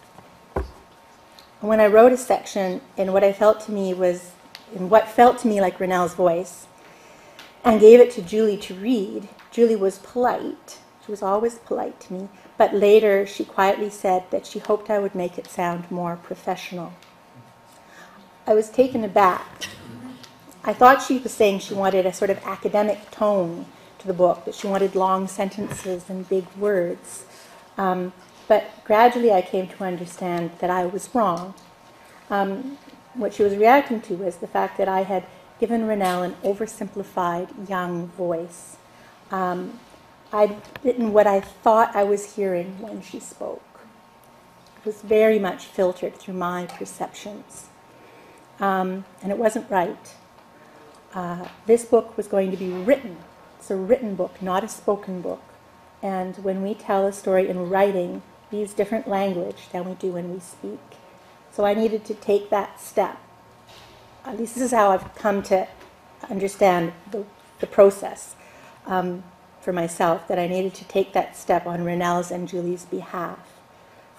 when I wrote a section in what I felt to me was, in what felt to me like Ronelle's voice, and gave it to Julie to read, Julie was polite. She was always polite to me, but later she quietly said that she hoped I would make it sound more professional. I was taken aback. I thought she was saying she wanted a sort of academic tone to the book, that she wanted long sentences and big words. Um, but gradually I came to understand that I was wrong. Um, what she was reacting to was the fact that I had given Ronelle an oversimplified young voice. Um, I'd written what I thought I was hearing when she spoke. It was very much filtered through my perceptions. Um, and it wasn't right. Uh, this book was going to be written. It's a written book, not a spoken book. And when we tell a story in writing, we use different language than we do when we speak. So I needed to take that step. At least this is how I've come to understand the, the process um, for myself, that I needed to take that step on Ronelle's and Julie's behalf.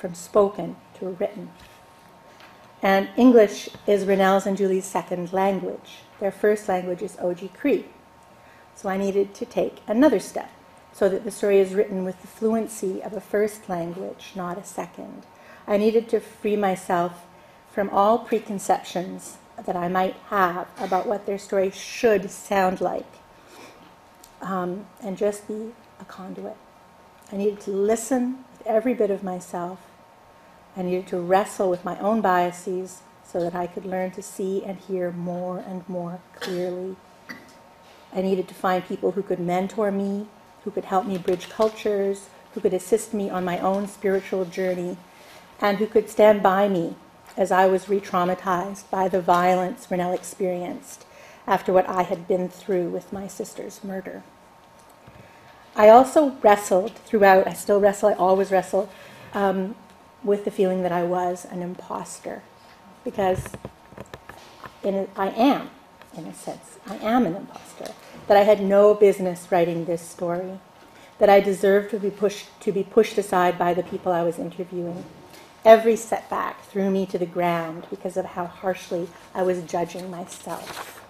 from spoken to written. And English is Renel's and Julie's second language. Their first language is Oji Cree. So I needed to take another step so that the story is written with the fluency of a first language, not a second. I needed to free myself from all preconceptions that I might have about what their story should sound like, um, and just be a conduit. I needed to listen with every bit of myself. I needed to wrestle with my own biases so that I could learn to see and hear more and more clearly. I needed to find people who could mentor me, who could help me bridge cultures, who could assist me on my own spiritual journey, and who could stand by me as I was re-traumatized by the violence Renel experienced after what I had been through with my sister's murder. I also wrestled throughout, I still wrestle, I always wrestle, um, with the feeling that I was an imposter. Because in a, I am, in a sense, I am an imposter. That I had no business writing this story. That I deserved to be pushed, to be pushed aside by the people I was interviewing. Every setback threw me to the ground because of how harshly I was judging myself.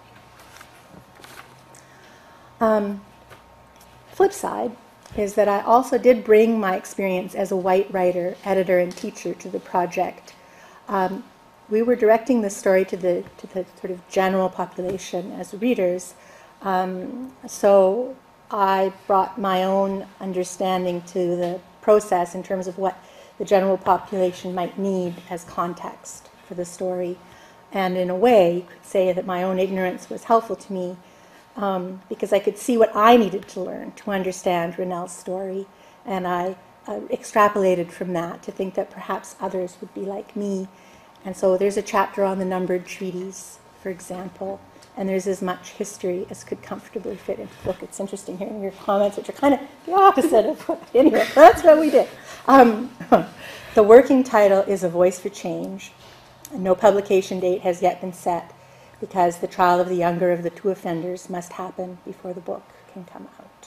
Um, flip side is that I also did bring my experience as a white writer, editor, and teacher to the project. Um, we were directing the story to the to the sort of general population as readers, um, so I brought my own understanding to the process in terms of what the general population might need as context for the story. And in a way, you could say that my own ignorance was helpful to me um, because I could see what I needed to learn to understand Renel's story. And I uh, extrapolated from that to think that perhaps others would be like me. And so there's a chapter on the numbered treaties, for example, and there's as much history as could comfortably fit into the book. It's interesting hearing your comments, which are kind of the opposite of what, anyway, that's what we did. Um, the working title is A Voice for Change. And no publication date has yet been set because the trial of the younger of the two offenders must happen before the book can come out.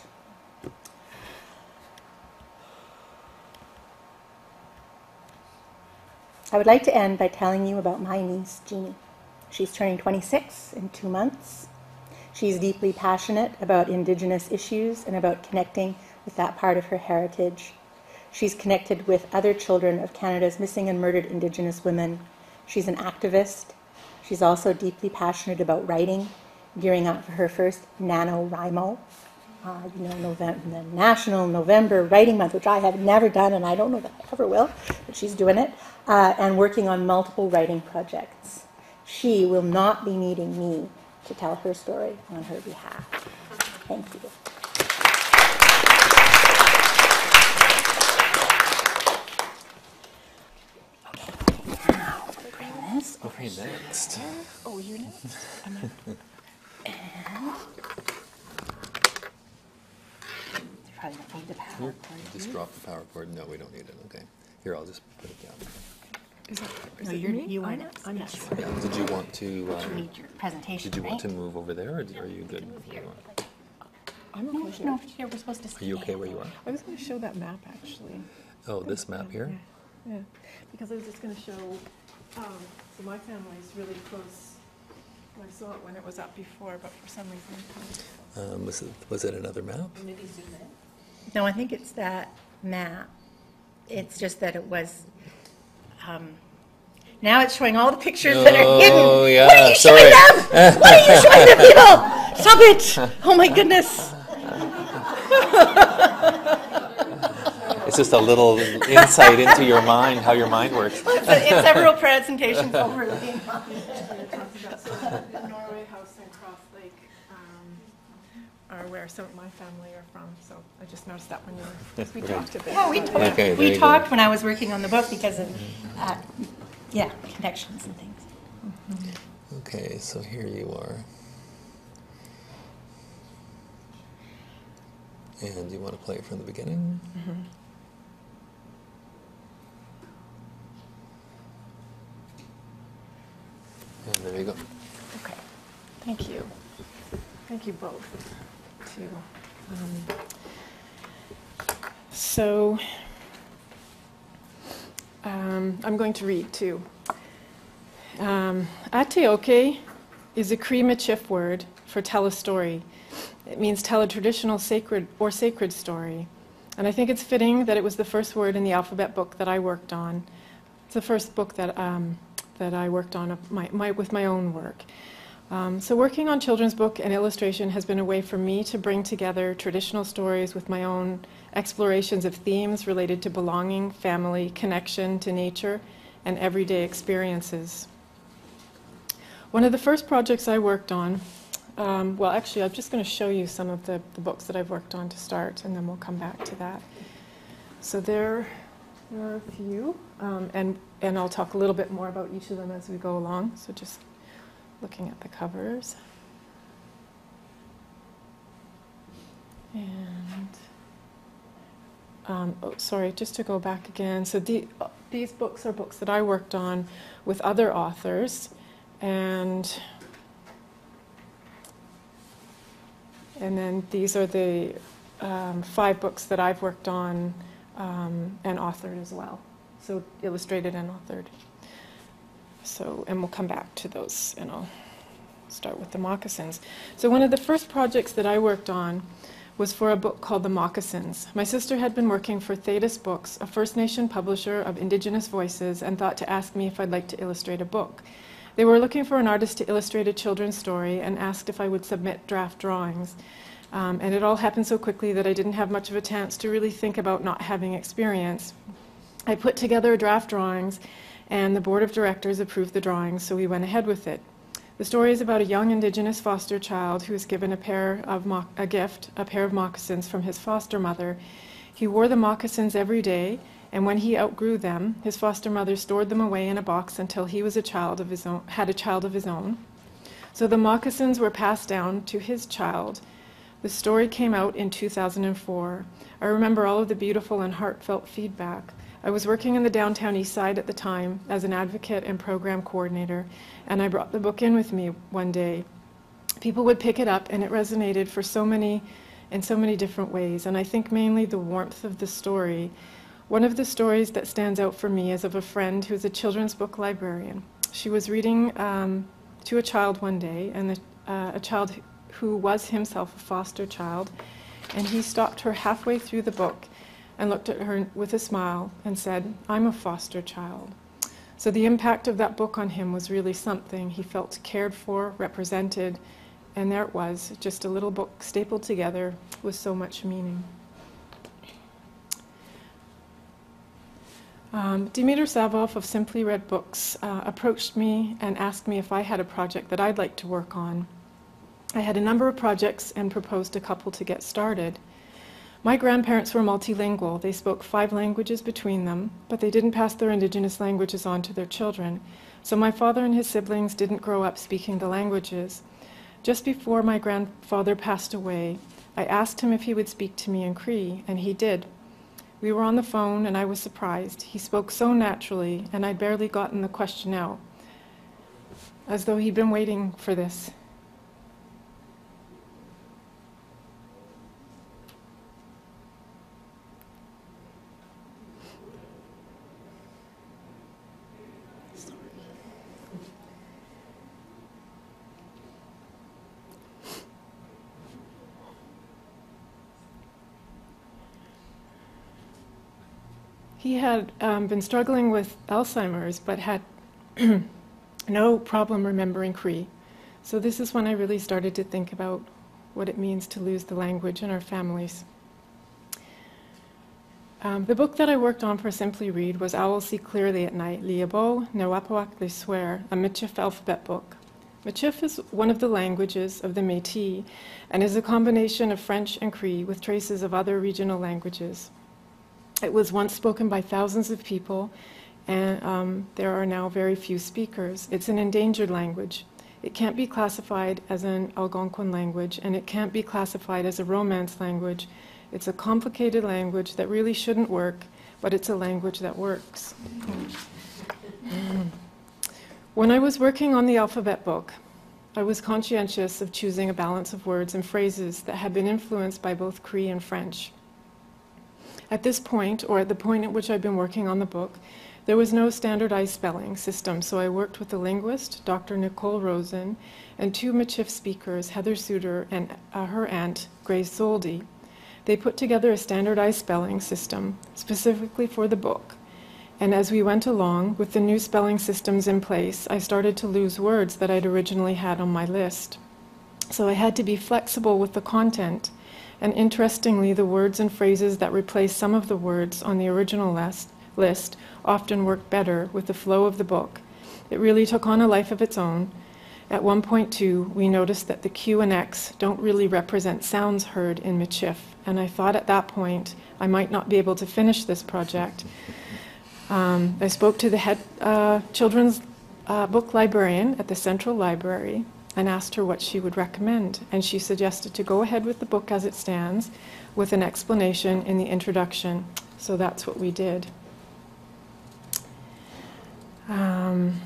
I would like to end by telling you about my niece, Jeannie. She's turning twenty-six in two months. She's deeply passionate about Indigenous issues and about connecting with that part of her heritage. She's connected with other children of Canada's missing and murdered Indigenous women. She's an activist. She's also deeply passionate about writing, gearing up for her first NaNoWriMo, uh, you know, November, the National November Writing Month, which I have never done, and I don't know that I ever will, but she's doing it, uh, and working on multiple writing projects. She will not be needing me to tell her story on her behalf. Thank you. Okay, now bring this over Okay, next. Oh, you're next? I'm not. And you probably don't need the power Here, cord. just drop the power cord. No, we don't need it. Okay. Here, I'll just put it down. Is that, is No, it you're, me? you are I'm- next. I'm Yes. next. Yeah. Did you want to? You Um, need your presentation, did you want to right? move over there, or are you good? where you are? I'm No, okay. no, here, we're supposed to Are you stay. okay where you are? I was going to show that map actually. Oh, this map here. Yeah, yeah. Because I was just going to show. Um, so my family is really close. I saw it when it was up before, but for some reason. Um, was it was it another map? No, I think it's that map. It's just that it was. Um, now it's showing all the pictures that are hidden. Oh, yeah, What are you sorry. showing them? What are you showing them, people? Stop it! Oh my goodness. It's just a little insight into your mind, how your mind works. It's, a, it's several presentations over. So the Norway House and Cross Lake um, are where some of my family are from. So I just noticed that when you were, 'cause we Okay. talked a bit. Well, we about talked, it. Okay, there we you talked go. when I was working on the book because of, uh, yeah, connections and things. Okay, so here you are. And you want to play it from the beginning? Mm-hmm. And there you go. Okay, thank you. Thank you both. Too. Um, so, um, I'm going to read too. Um, Ateoke is a Cree Michif word for tell a story. It means tell a traditional sacred or sacred story. And I think it's fitting that it was the first word in the alphabet book that I worked on. It's the first book that, um, that I worked on of my, my, with my own work. Um, so working on children's book and illustration has been a way for me to bring together traditional stories with my own explorations of themes related to belonging, family, connection to nature, and everyday experiences. One of the first projects I worked on, um, well actually I'm just going to show you some of the, the books that I've worked on to start, and then we'll come back to that. So there, there are a few, um, and, and I'll talk a little bit more about each of them as we go along, so just looking at the covers. And, um, oh, sorry, just to go back again. So the, uh, these books are books that I worked on with other authors, and and then these are the um, five books that I've worked on um, and authored as well. So illustrated and authored. So, and we'll come back to those, and I'll start with the moccasins. So one of the first projects that I worked on was for a book called The Moccasins. My sister had been working for Thetis Books, a First Nation publisher of Indigenous voices, and thought to ask me if I'd like to illustrate a book. They were looking for an artist to illustrate a children's story and asked if I would submit draft drawings. Um, and it all happened so quickly that I didn't have much of a chance to really think about not having experience. I put together draft drawings, and the board of directors approved the drawings, so we went ahead with it. The story is about a young Indigenous foster child who was given a pair of mo- a gift, a pair of moccasins from his foster mother. He wore the moccasins every day, and when he outgrew them, his foster mother stored them away in a box until he was a child of his own, had a child of his own. So the moccasins were passed down to his child. The story came out in two thousand four. I remember all of the beautiful and heartfelt feedback. I was working in the downtown east side at the time as an advocate and program coordinator, and I brought the book in with me one day. People would pick it up, and it resonated for so many, in so many different ways, and I think mainly the warmth of the story. One of the stories that stands out for me is of a friend who's a children's book librarian. She was reading um, to a child one day, and the, uh, a child who was himself a foster child, and he stopped her halfway through the book and looked at her with a smile and said, "I'm a foster child." So the impact of that book on him was really something. He felt cared for, represented, and there it was, just a little book stapled together with so much meaning. Um, Demeter Savoff of Simply Read Books uh, approached me and asked me if I had a project that I'd like to work on. I had a number of projects and proposed a couple to get started. My grandparents were multilingual. They spoke five languages between them, but they didn't pass their Indigenous languages on to their children. So my father and his siblings didn't grow up speaking the languages. Just before my grandfather passed away, I asked him if he would speak to me in Cree, and he did. We were on the phone, and I was surprised. He spoke so naturally, and I'd barely gotten the question out, as though he'd been waiting for this. He had um, been struggling with Alzheimer's, but had no problem remembering Cree. So this is when I really started to think about what it means to lose the language in our families. Um, the book that I worked on for Simply Read was Owls See Clearly at Night, Liabo, Nawapuak Le Swear, a Michif alphabet book. Michif is one of the languages of the Métis and is a combination of French and Cree with traces of other regional languages. It was once spoken by thousands of people, and um, there are now very few speakers. It's an endangered language. It can't be classified as an Algonquin language, and it can't be classified as a Romance language. It's a complicated language that really shouldn't work, but it's a language that works. When I was working on the alphabet book, I was conscientious of choosing a balance of words and phrases that had been influenced by both Cree and French. At this point, or at the point at which I've been working on the book, There was no standardized spelling system, so I worked with a linguist, Doctor Nicole Rosen, and two Michif speakers, Heather Suter and uh, her aunt, Grace Zoldi. They put together a standardized spelling system specifically for the book. And as we went along, with the new spelling systems in place, I started to lose words that I'd originally had on my list. So I had to be flexible with the content. And interestingly, the words and phrases that replaced some of the words on the original list, list often worked better with the flow of the book. It really took on a life of its own. At one point, too, we noticed that the Q and X don't really represent sounds heard in Michif, and I thought at that point I might not be able to finish this project. Um, I spoke to the head uh, children's uh, book librarian at the Central Library and asked her what she would recommend, and she suggested to go ahead with the book as it stands with an explanation in the introduction. So that's what we did. Um,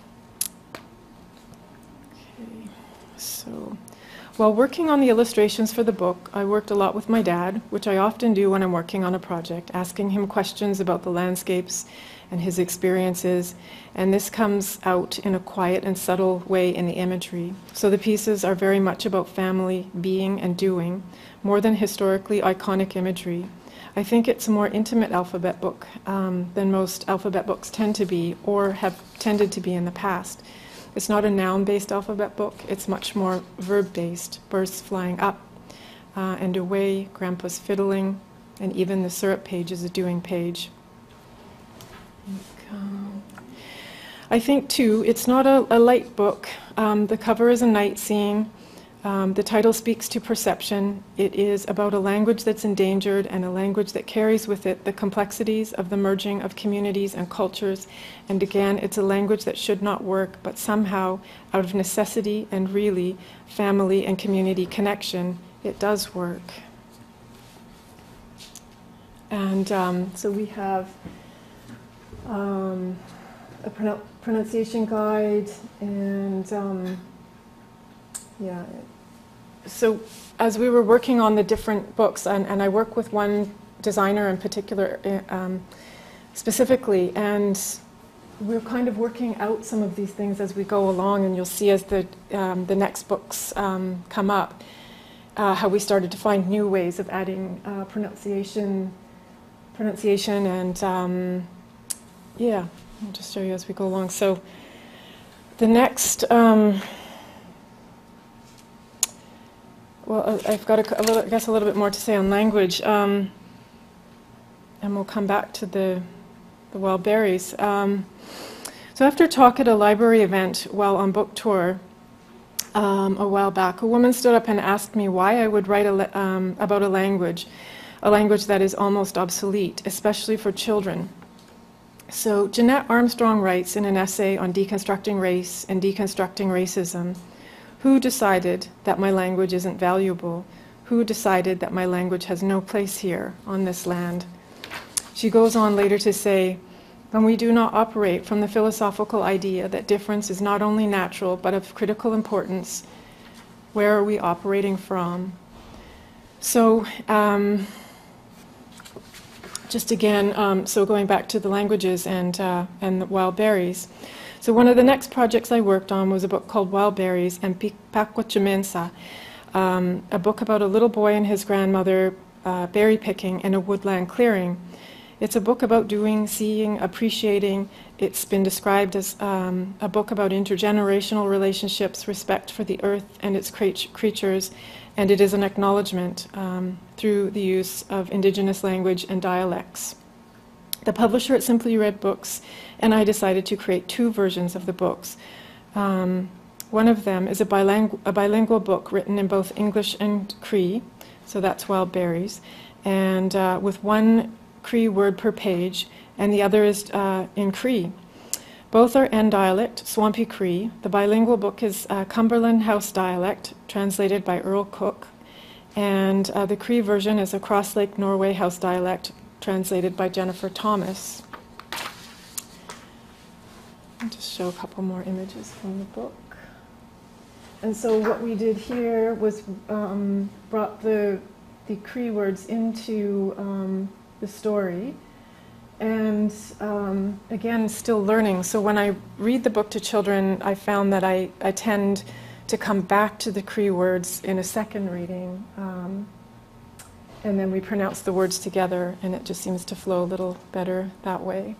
okay, so while working on the illustrations for the book, I worked a lot with my dad, which I often do when I'm working on a project, asking him questions about the landscapes and his experiences, and this comes out in a quiet and subtle way in the imagery. So the pieces are very much about family, being, and doing, more than historically iconic imagery. I think it's a more intimate alphabet book um, than most alphabet books tend to be or have tended to be in the past. It's not a noun-based alphabet book, it's much more verb-based, birds flying up uh, and away, grandpa's fiddling, and even the syrup page is a doing page. I think, too, it's not a, a light book. Um, the cover is a night scene. Um, the title speaks to perception. It is about a language that's endangered and a language that carries with it the complexities of the merging of communities and cultures. And again, it's a language that should not work, but somehow, out of necessity and really family and community connection, it does work. And um, so we have um, a pronun- pronunciation guide and um, yeah. So as we were working on the different books, and, and I work with one designer in particular um, specifically, and we're kind of working out some of these things as we go along, and you'll see as the, um, the next books um, come up, uh, how we started to find new ways of adding uh, pronunciation, pronunciation and um, yeah, I'll just show you as we go along. So the next... Um, Well, I've got a, a little, I guess a little bit more to say on language, um, and we'll come back to the, the wild berries. Um, so after a talk at a library event while on book tour um, a while back, a woman stood up and asked me why I would write a, um, about a language, a language that is almost obsolete, especially for children. So Jeanette Armstrong writes in an essay on deconstructing race and deconstructing racism, "Who decided that my language isn't valuable? Who decided that my language has no place here on this land?" She goes on later to say, "When we do not operate from the philosophical idea that difference is not only natural but of critical importance, where are we operating from?" So, um, just again, um, so going back to the languages and, uh, and the wild berries. So one of the next projects I worked on was a book called Wild Berries and Pakwachimensa, um, a book about a little boy and his grandmother uh, berry picking in a woodland clearing. It's a book about doing, seeing, appreciating. It's been described as um, a book about intergenerational relationships, respect for the earth and its cre- creatures, and it is an acknowledgement um, through the use of indigenous language and dialects. The publisher at Simply Read Books and I decided to create two versions of the books. Um, one of them is a, bilingu- a bilingual book written in both English and Cree, so that's Wild Berries, and uh, with one Cree word per page, and the other is uh, in Cree. Both are N dialect, Swampy Cree. The bilingual book is uh, Cumberland House dialect, translated by Earl Cook, and uh, the Cree version is a Cross Lake Norway House dialect, translated by Jennifer Thomas. I'll just show a couple more images from the book. And so what we did here was um, brought the, the Cree words into um, the story. and um, again, still learning. So when I read the book to children, I found that I, I tend to come back to the Cree words in a second reading. Um, and then we pronounce the words together, and it just seems to flow a little better that way.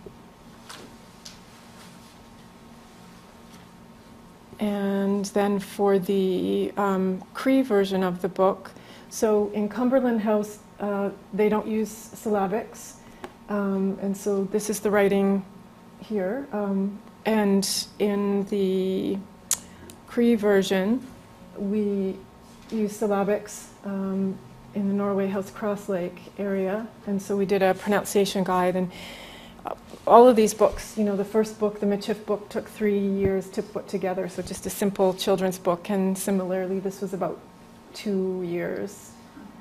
And then for the um, Cree version of the book, so in Cumberland House, uh, they don't use syllabics. Um, and so this is the writing here. Um, and in the Cree version, we use syllabics um, in the Norway House Cross Lake area. And so we did a pronunciation guide. And all of these books, you know, the first book, the Michif book, took three years to put together. So just a simple children's book. And similarly, this was about two years.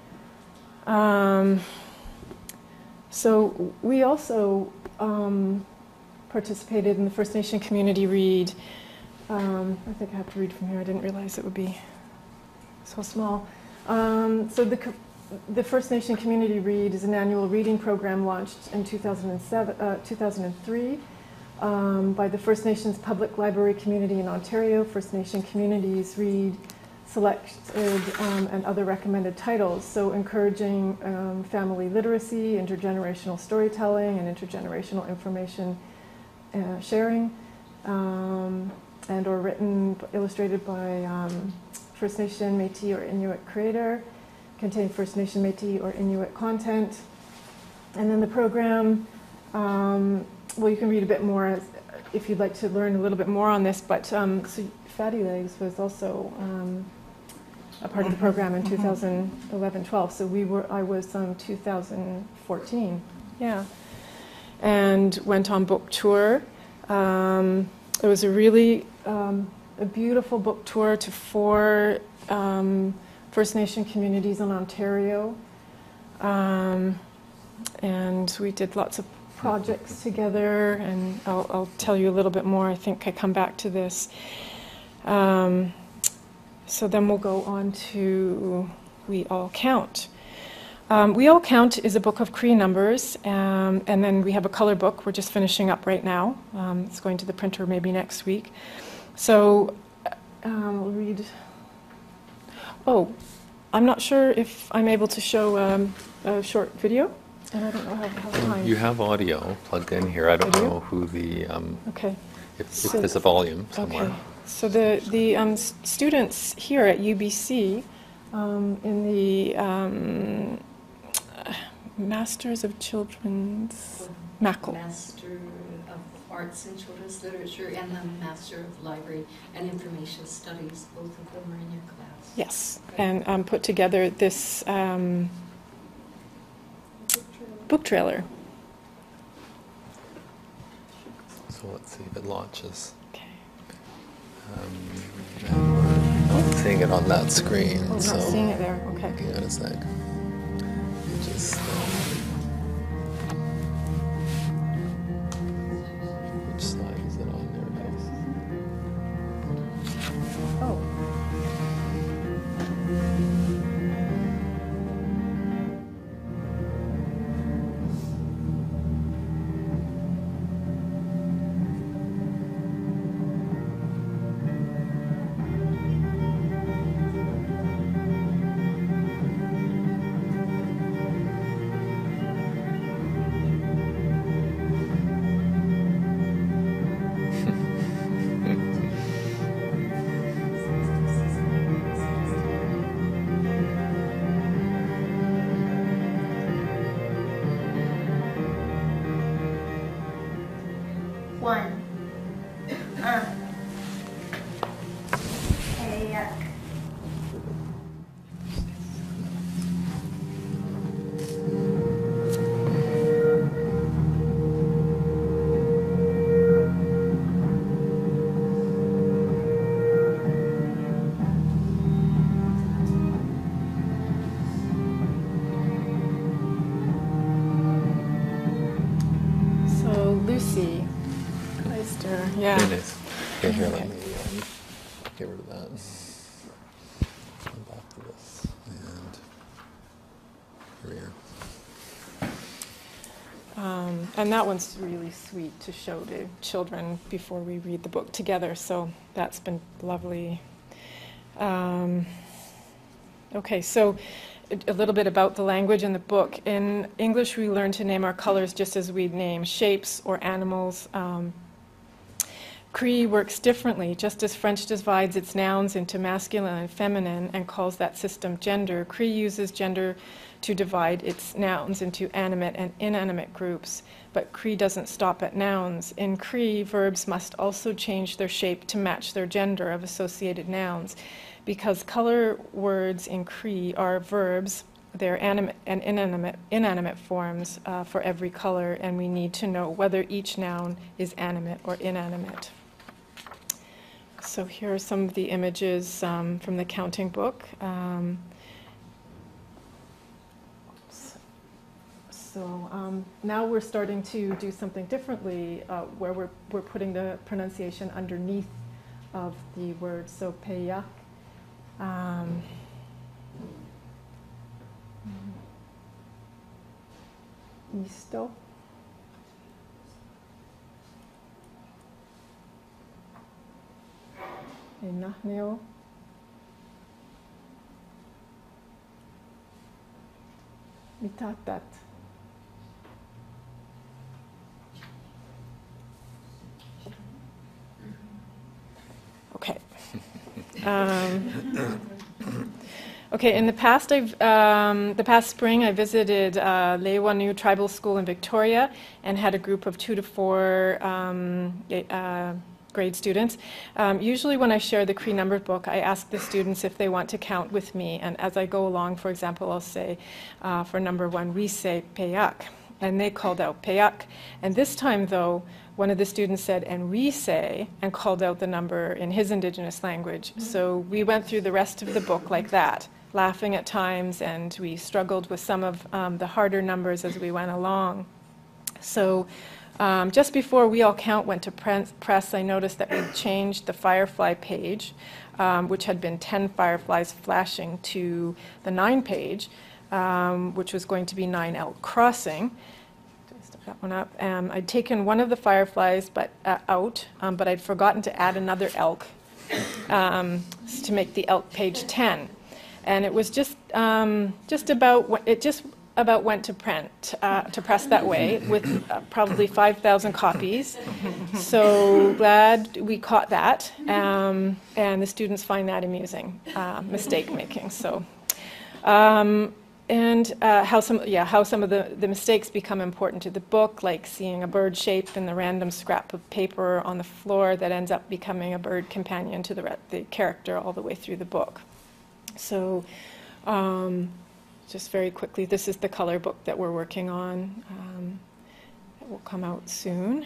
Um, so we also um, participated in the First Nation community read. Um, I think I have to read from here. I didn't realize it would be so small. Um, so the, the First Nation community read is an annual reading program launched in two thousand seven, uh, two thousand three um, by the First Nations Public Library Community in Ontario. First Nation communities read selected um, and other recommended titles, so encouraging um, family literacy, intergenerational storytelling, and intergenerational information uh, sharing, um, and or written, illustrated by um, First Nation, Métis, or Inuit creator, contain First Nation, Métis, or Inuit content. And then the program, um, well, you can read a bit more if you'd like to learn a little bit more on this, but um, so Fatty Legs was also um, a part of the program in two thousand eleven twelve. So we were, I was um, two thousand fourteen, yeah, and went on book tour. Um, it was a really um, a beautiful book tour to four um, First Nation communities in Ontario, um, and we did lots of projects together. And I'll, I'll tell you a little bit more. I think I come back to this. Um, So then we'll go on to We All Count. Um, We All Count is a book of Cree numbers, um, and then we have a color book we're just finishing up right now. Um, it's going to the printer maybe next week. So um, we'll read. Oh, I'm not sure if I'm able to show um, a short video, and I don't know how, how time. You have audio plugged in here. I don't I do? know who the, um, Okay. if, if So- there's a volume somewhere. Okay. So the, the um, s- students here at U B C um, in the um, Masters of Children's Mackle. Master of Arts in Children's Literature and the Master of Library and Information Studies, both of them are in your class. Yes, and um, put together this um, book trailer. So let's see if it launches. Okay. Um, and we're not seeing it on that screen. Oh, so not seeing it there. Okay. hang on a sec. Just, um, which slide is it on there, guys? Oh. One. Uh. Hey, uh. So Lucy Heister, yeah. Very nice. Okay, here, let me um, get rid of that. Come back to this. And here we are. Um, and that one's really sweet to show to children before we read the book together, so that's been lovely. Um, okay, so a little bit about the language in the book. In English, we learn to name our colors just as we name shapes or animals. Um, Cree works differently. Just as French divides its nouns into masculine and feminine and calls that system gender, Cree uses gender to divide its nouns into animate and inanimate groups. But Cree doesn't stop at nouns. In Cree, verbs must also change their shape to match their gender of associated nouns. Because color words in Cree are verbs, they're animate and inanimate, inanimate forms uh, for every color, and we need to know whether each noun is animate or inanimate. So here are some of the images um, from the counting book. Um, so um, now we're starting to do something differently, uh, where we're, we're putting the pronunciation underneath of the word. So peyak. Um, Isto. Enahneo. Mitatat. Okay. Um, Okay, in the past, I've, um, the past spring, I visited uh, Leiwanu Tribal School in Victoria and had a group of two to four um, uh, grade students. Um, usually when I share the Cree numbered book, I ask the students if they want to count with me. And as I go along, for example, I'll say, uh, for number one, we say peyak. And they called out peyak. And this time, though, one of the students said, and we say, and called out the number in his Indigenous language. So we went through the rest of the book like that, laughing at times, and we struggled with some of um, the harder numbers as we went along. So um, just before We All Count went to press, I noticed that we changed the firefly page, um, which had been ten fireflies flashing, to the nine page, um, which was going to be Nine Elk Crossing. That one up. Um, I'd taken one of the fireflies but uh, out, um, but I'd forgotten to add another elk um, to make the elk page ten. And it was just um, just about it just about went to print uh, to press that way with uh, probably five thousand copies. So glad we caught that, um, and the students find that amusing, uh, mistake making. So. Um, And uh, how some, yeah, how some of the, the mistakes become important to the book, like seeing a bird shape in the random scrap of paper on the floor that ends up becoming a bird companion to the, re the character all the way through the book. So, um, just very quickly, this is the color book that we're working on. Um, it will come out soon.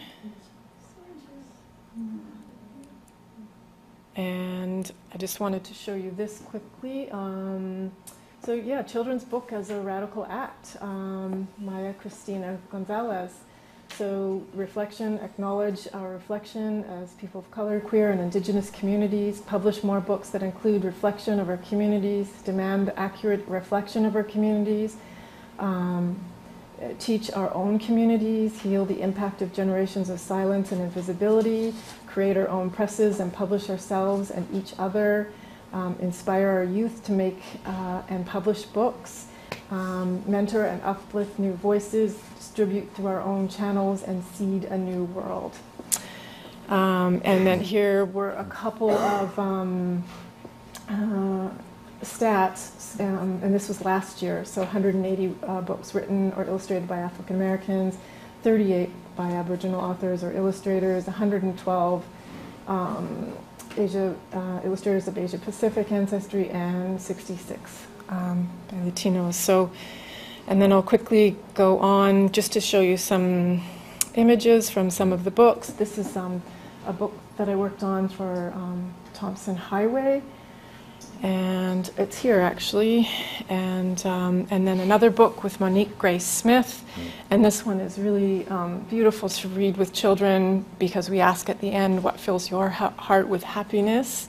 And I just wanted to show you this quickly. Um, So yeah, children's book as a radical act. Um, Maya Cristina Gonzalez. So reflection, acknowledge our reflection as people of color, queer, and indigenous communities. Publish more books that include reflection of our communities. Demand accurate reflection of our communities. Um, teach our own communities. Heal the impact of generations of silence and invisibility. Create our own presses and publish ourselves and each other. Um, inspire our youth to make uh, and publish books, um, mentor and uplift new voices, distribute through our own channels, and seed a new world. Um, and then here were a couple of um, uh, stats, um, and this was last year, so one hundred eighty uh, books written or illustrated by African Americans, thirty-eight by Aboriginal authors or illustrators, one hundred twelve um, Asia, uh, illustrators of Asia Pacific ancestry, and sixty-six um, by Latinos. So, and then I'll quickly go on just to show you some images from some of the books. This is um, a book that I worked on for um, Thompson Highway, and it's here actually. And um, and then another book with Monique Grace Smith, and this one is really um, beautiful to read with children because we ask at the end, what fills your ha heart with happiness?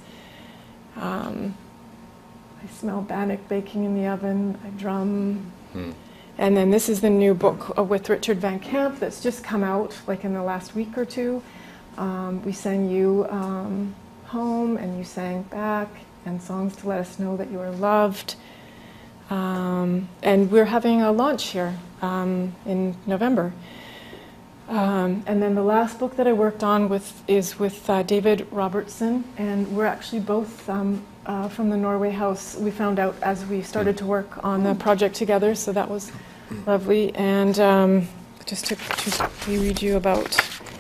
Um, I smell bannock baking in the oven, I drum. Hmm. And then this is the new book uh, with Richard Van Camp that's just come out like in the last week or two. Um, we sang you um, home and you sang back, and songs to let us know that you are loved. Um, and we're having a launch here um, in November. Um, and then the last book that I worked on with is with uh, David Robertson, and we're actually both um, uh, from the Norway House. We found out as we started to work on the project together, so that was lovely. And um, just to, to read you about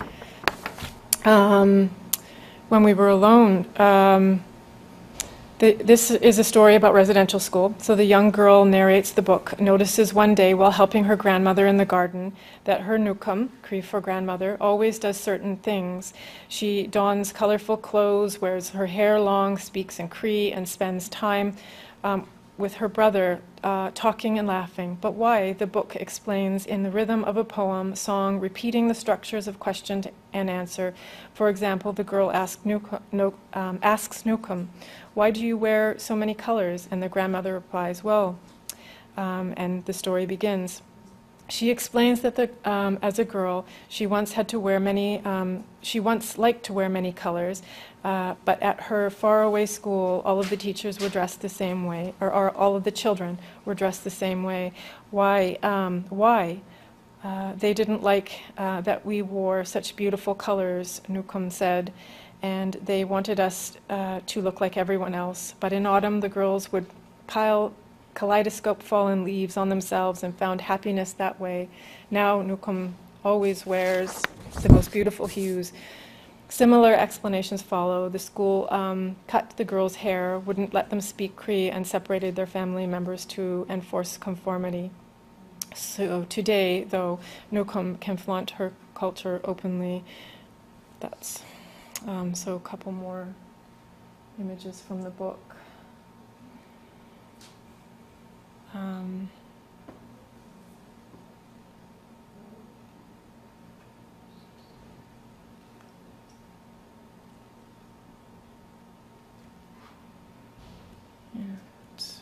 um, when we were alone. Um, The, this is a story about residential school. So the young girl narrates the book, notices one day while helping her grandmother in the garden that her nukum, Cree for grandmother, always does certain things. She dons colorful clothes, wears her hair long, speaks in Cree, and spends time um, with her brother uh, talking and laughing. But why? The book explains in the rhythm of a poem, song, repeating the structures of question and answer. For example, the girl asks nukum, no, um, asks nukum, why do you wear so many colors? And the grandmother replies, well, um, and the story begins. She explains that the, um, as a girl, she once had to wear many, um, she once liked to wear many colors, uh, but at her faraway school, all of the teachers were dressed the same way, or, or all of the children were dressed the same way. Why? Um, why? Uh, they didn't like uh, that we wore such beautiful colors, Nukum said, and they wanted us uh, to look like everyone else. But in autumn, the girls would pile kaleidoscope fallen leaves on themselves and found happiness that way. Now Nukum always wears the most beautiful hues. Similar explanations follow. The school um, cut the girls' hair, wouldn't let them speak Cree, and separated their family members to enforce conformity. So today, though, Nukum can flaunt her culture openly. That's um, so a couple more images from the book. Um, yeah, it's-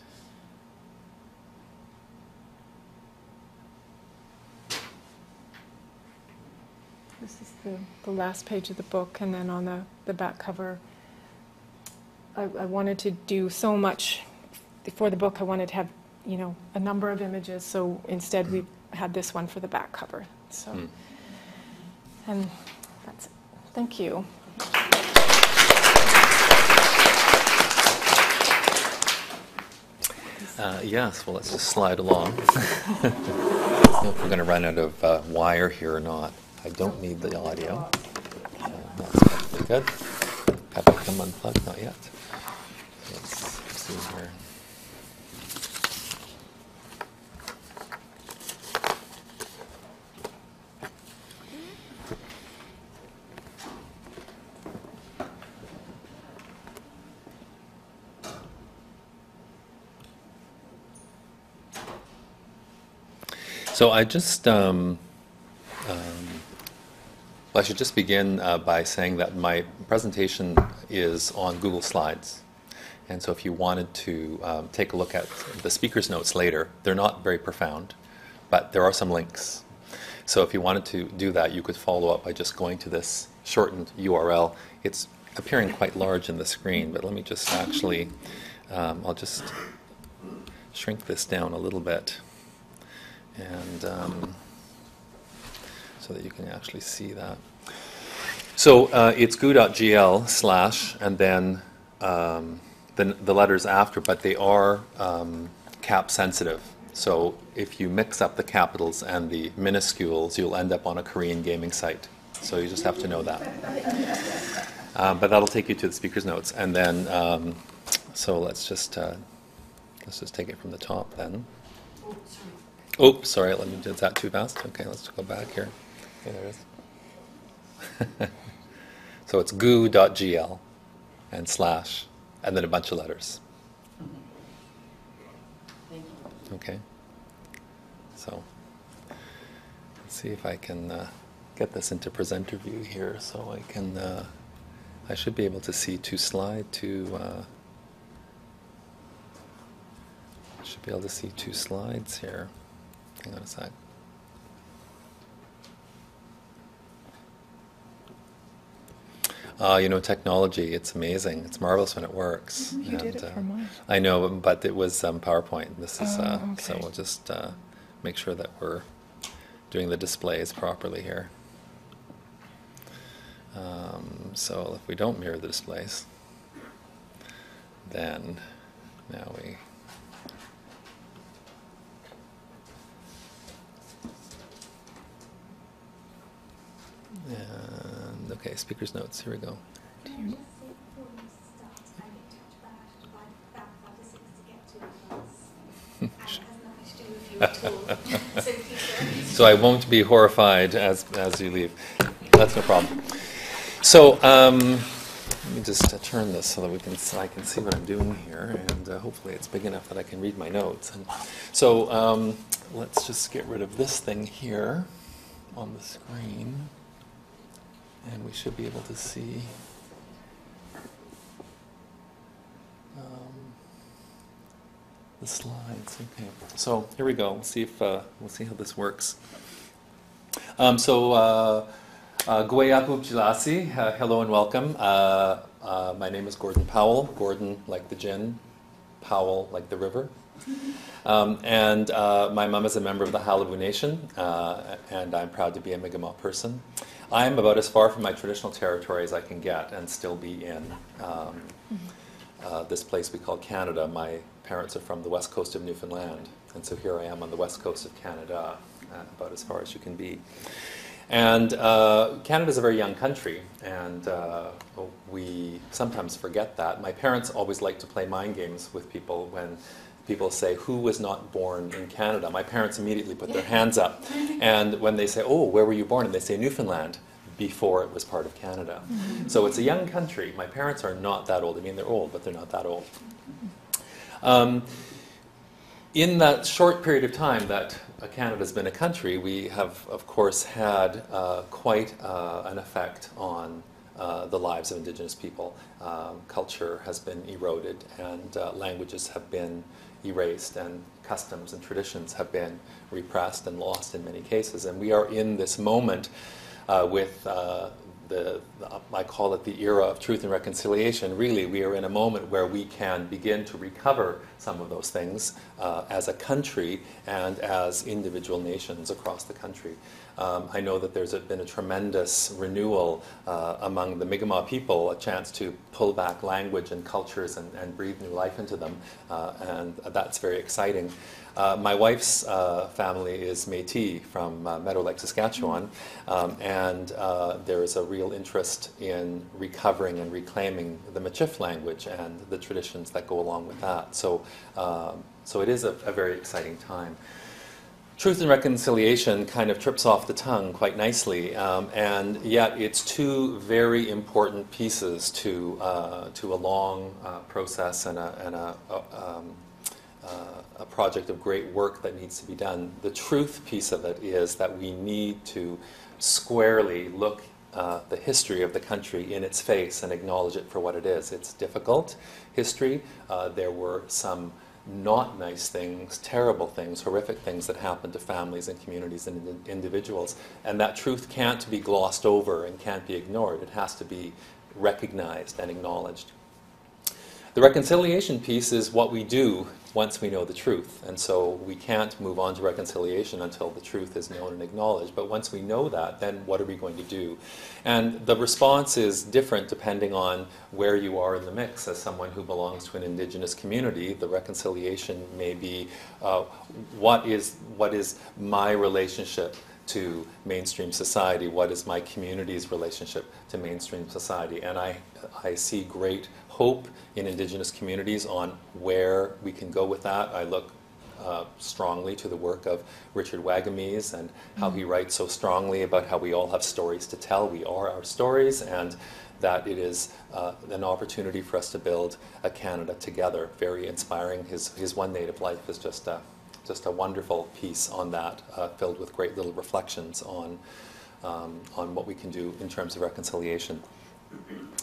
This is the, the last page of the book, and then on the, the back cover, I, I wanted to do so much for the book. I wanted to have, you know, a number of images, so instead we had this one for the back cover. So, Mm. and that's it. Thank you. Uh, yes, well, let's just slide along. I don't know if we're going to run out of uh, wire here or not. I don't need the audio. Uh, that's perfectly good. Have it come unplugged? Not yet. Let's see here. So I just, um, um, well, I should just begin uh, by saying that my presentation is on Google Slides. And so if you wanted to um, take a look at the speaker's notes later, they're not very profound, but there are some links. So if you wanted to do that, you could follow up by just going to this shortened U R L. It's appearing quite large in the screen, but let me just actually, um, I'll just shrink this down a little bit. And um, so that you can actually see that. So uh, it's goo.gl slash and then um, the, the letters after, but they are um, cap sensitive. So if you mix up the capitals and the minuscules, you'll end up on a Korean gaming site. So you just have to know that. Um, but that'll take you to the speaker's notes. And then, um, so let's just, uh, let's just take it from the top then. Oh, sorry, let me, did that too fast? Okay, let's go back here. Okay, there it is. So it's goo.gl and slash, and then a bunch of letters. Thank you. Okay. So, let's see if I can uh, get this into presenter view here so I can, uh, I should be able to see to slide to, uh, I should be able to see two slides here. Hang on a sec. Uh, you know, technology, it's amazing. It's marvelous when it works. You and, did it uh, for mine. I know, but it was um, PowerPoint. This is, Oh, uh, okay. so we'll just uh, make sure that we're doing the displays properly here. Um, so if we don't mirror the displays, then now we... And, okay, speaker's notes, here we go. So I won't be horrified as as you leave. That's no problem. So um, let me just uh, turn this so that we can so I can see what I'm doing here, and uh, hopefully it's big enough that I can read my notes. And so um, let's just get rid of this thing here on the screen, and we should be able to see. Um, The slides. Okay. So here we go. We'll see if uh, we'll see how this works. Um, so, uh, uh, Gwayapu Jilasi, uh, hello and welcome. Uh, uh, my name is Gordon Powell. Gordon like the gin, Powell like the river. Um, and uh, my mom is a member of the Halibu Nation, uh, and I'm proud to be a Mi'kmaq person. I'm about as far from my traditional territory as I can get, and still be in um, uh, this place we call Canada. My parents are from the west coast of Newfoundland, and so here I am on the west coast of Canada, uh, about as far as you can be. And uh, Canada is a very young country, and uh, we sometimes forget that. My parents always like to play mind games with people when people say, who was not born in Canada? My parents immediately put their hands up, and when they say, oh, where were you born? And they say Newfoundland, before it was part of Canada. Mm-hmm. So it's a young country. My parents are not that old. I mean, they're old, but they're not that old. Um, in that short period of time that uh, Canada's been a country, we have, of course, had uh, quite uh, an effect on uh, the lives of Indigenous people. Um, culture has been eroded, and uh, languages have been erased, and customs and traditions have been repressed and lost in many cases. And we are in this moment uh, with uh, The, the, I call it the era of truth and reconciliation. Really, we are in a moment where we can begin to recover some of those things uh, as a country and as individual nations across the country. Um, I know that there's a, been a tremendous renewal uh, among the Mi'kmaq people, a chance to pull back language and cultures and, and breathe new life into them, uh, and that's very exciting. Uh, my wife's uh, family is Métis from uh, Meadow Lake, Saskatchewan, um, and uh, there is a real interest in recovering and reclaiming the Michif language and the traditions that go along with that. So, um, so it is a, a very exciting time. Truth and reconciliation kind of trips off the tongue quite nicely, um, and yet it's two very important pieces to uh, to a long uh, process and a, and a, a um, Uh, a project of great work that needs to be done. The truth piece of it is that we need to squarely look uh, the history of the country in its face and acknowledge it for what it is. It's difficult history. Uh, there were some not nice things, terrible things, horrific things that happened to families and communities and in- individuals. And that truth can't be glossed over and can't be ignored. It has to be recognized and acknowledged. The reconciliation piece is what we do once we know the truth. And so we can't move on to reconciliation until the truth is known and acknowledged. But once we know that, then what are we going to do? And the response is different depending on where you are in the mix. As someone who belongs to an Indigenous community, the reconciliation may be uh, what is what is my relationship to mainstream society? What is my community's relationship to mainstream society? And I, I see great hope in Indigenous communities on where we can go with that. I look uh, strongly to the work of Richard Wagamese and how he writes so strongly about how we all have stories to tell. We are our stories, and that it is uh, an opportunity for us to build a Canada together. Very inspiring. His, his One Native Life is just a Just a wonderful piece on that, uh, filled with great little reflections on um, on what we can do in terms of reconciliation.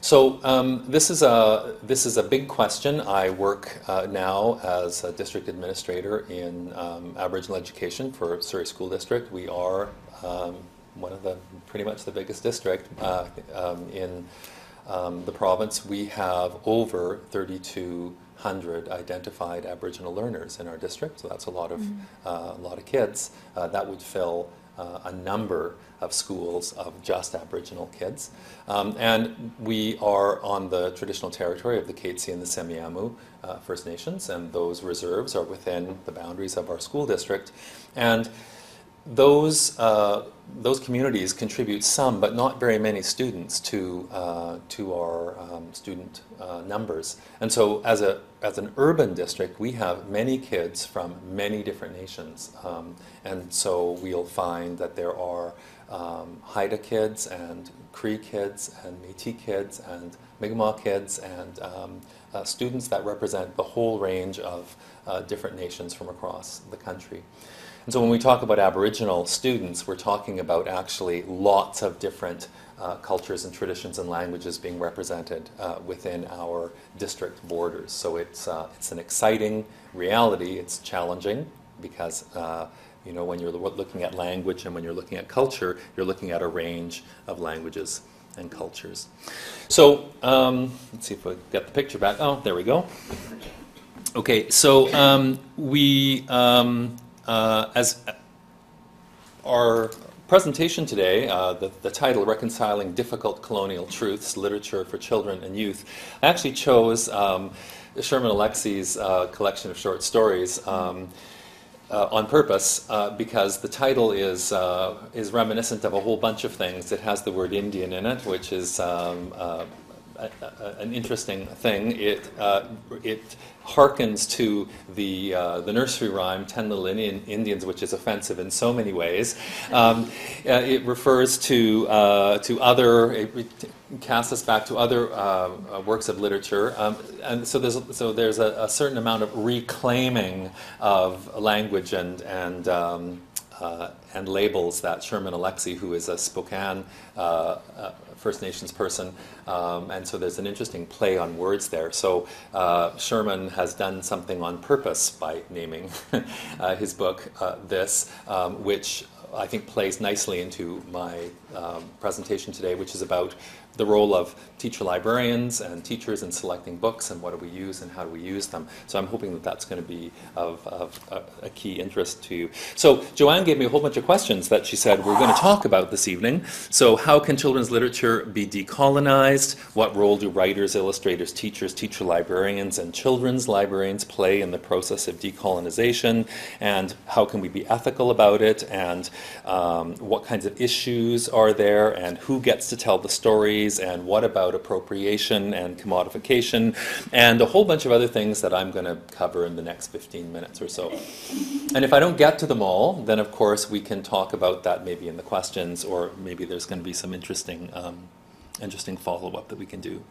So um, this is a this is a big question. I work uh, now as a district administrator in um, Aboriginal education for Surrey School District. We are um, one of the pretty much the biggest district uh, um, in um, the province. We have over thirty-two hundred identified Aboriginal learners in our district, so that's a lot of mm-hmm. uh, a lot of kids. Uh, that would fill uh, a number of schools of just Aboriginal kids. Um, and we are on the traditional territory of the Katzie and the Semiahmoo uh, First Nations, and those reserves are within the boundaries of our school district. And those uh, those communities contribute some, but not very many students to uh, to our um, student uh, numbers. And so, as a as an urban district, we have many kids from many different nations. Um, and so we'll find that there are um, Haida kids and Cree kids and Métis kids and Mi'kmaq kids and um, uh, students that represent the whole range of uh, different nations from across the country. And so when we talk about Aboriginal students, we're talking about actually lots of different uh, cultures and traditions and languages being represented uh, within our district borders. So it's, uh, it's an exciting reality. It's challenging because uh, you know, when you're looking at language and when you're looking at culture, you're looking at a range of languages and cultures. So um, let's see if we get the picture back. Oh, there we go. Okay, so um, we... Um, Uh, as our presentation today, uh, the, the title, Reconciling Difficult Colonial Truths, Literature for Children and Youth, I actually chose um, Sherman Alexie's uh, collection of short stories um, uh, on purpose uh, because the title is, uh, is reminiscent of a whole bunch of things. It has the word Indian in it, which is um, uh, a, a, an interesting thing. It, uh, it harkens to the uh, the nursery rhyme "Ten Little Indian Indians," which is offensive in so many ways. Um, uh, it refers to uh, to other. It, it casts us back to other uh, uh, works of literature, um, and so there's so there's a, a certain amount of reclaiming of language and and. Um, Uh, and labels that Sherman Alexie, who is a Spokane uh, uh, First Nations person, um, and so there's an interesting play on words there. So uh, Sherman has done something on purpose by naming uh, his book uh, this, um, which I think plays nicely into my um, presentation today, which is about the role of teacher librarians and teachers in selecting books and what do we use and how do we use them. So I'm hoping that that's going to be of, of a, a key interest to you. So Joanne gave me a whole bunch of questions that she said we're going to talk about this evening. So how can children's literature be decolonized? What role do writers, illustrators, teachers, teacher librarians, and children's librarians play in the process of decolonization? And how can we be ethical about it? And um, what kinds of issues are there? And who gets to tell the story? And what about appropriation and commodification, and a whole bunch of other things that I'm going to cover in the next fifteen minutes or so. And if I don't get to them all, then of course we can talk about that maybe in the questions, or maybe there's going to be some interesting, um, interesting follow-up that we can do.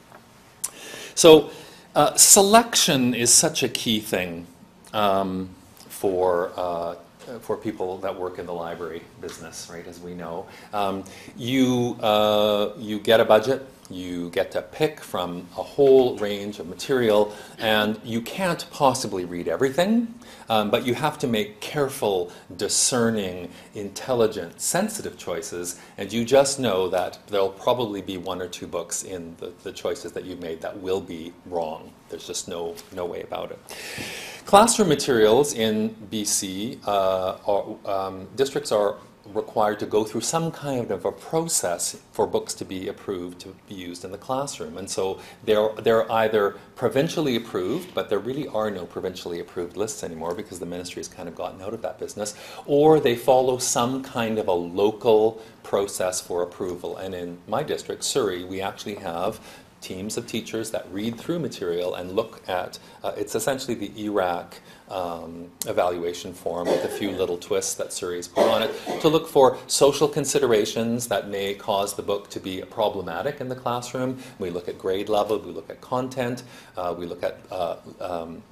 So uh, selection is such a key thing um, for uh, for people that work in the library business, right, as we know. Um, you, uh, you get a budget, you get to pick from a whole range of material, and you can't possibly read everything, um, but you have to make careful, discerning, intelligent, sensitive choices, and you just know that there'll probably be one or two books in the, the choices that you've made that will be wrong. There's just no, no way about it. Classroom materials in B C, uh, are, um, districts are required to go through some kind of a process for books to be approved to be used in the classroom. And so they're, they're either provincially approved, but there really are no provincially approved lists anymore because the ministry has kind of gotten out of that business, or they follow some kind of a local process for approval. And in my district, Surrey, we actually have teams of teachers that read through material and look at, uh, it's essentially the E R A C um, evaluation form with a few little twists that Surrey's put on it, to look for social considerations that may cause the book to be problematic in the classroom. We look at grade level, we look at content, uh, we look at uh, um,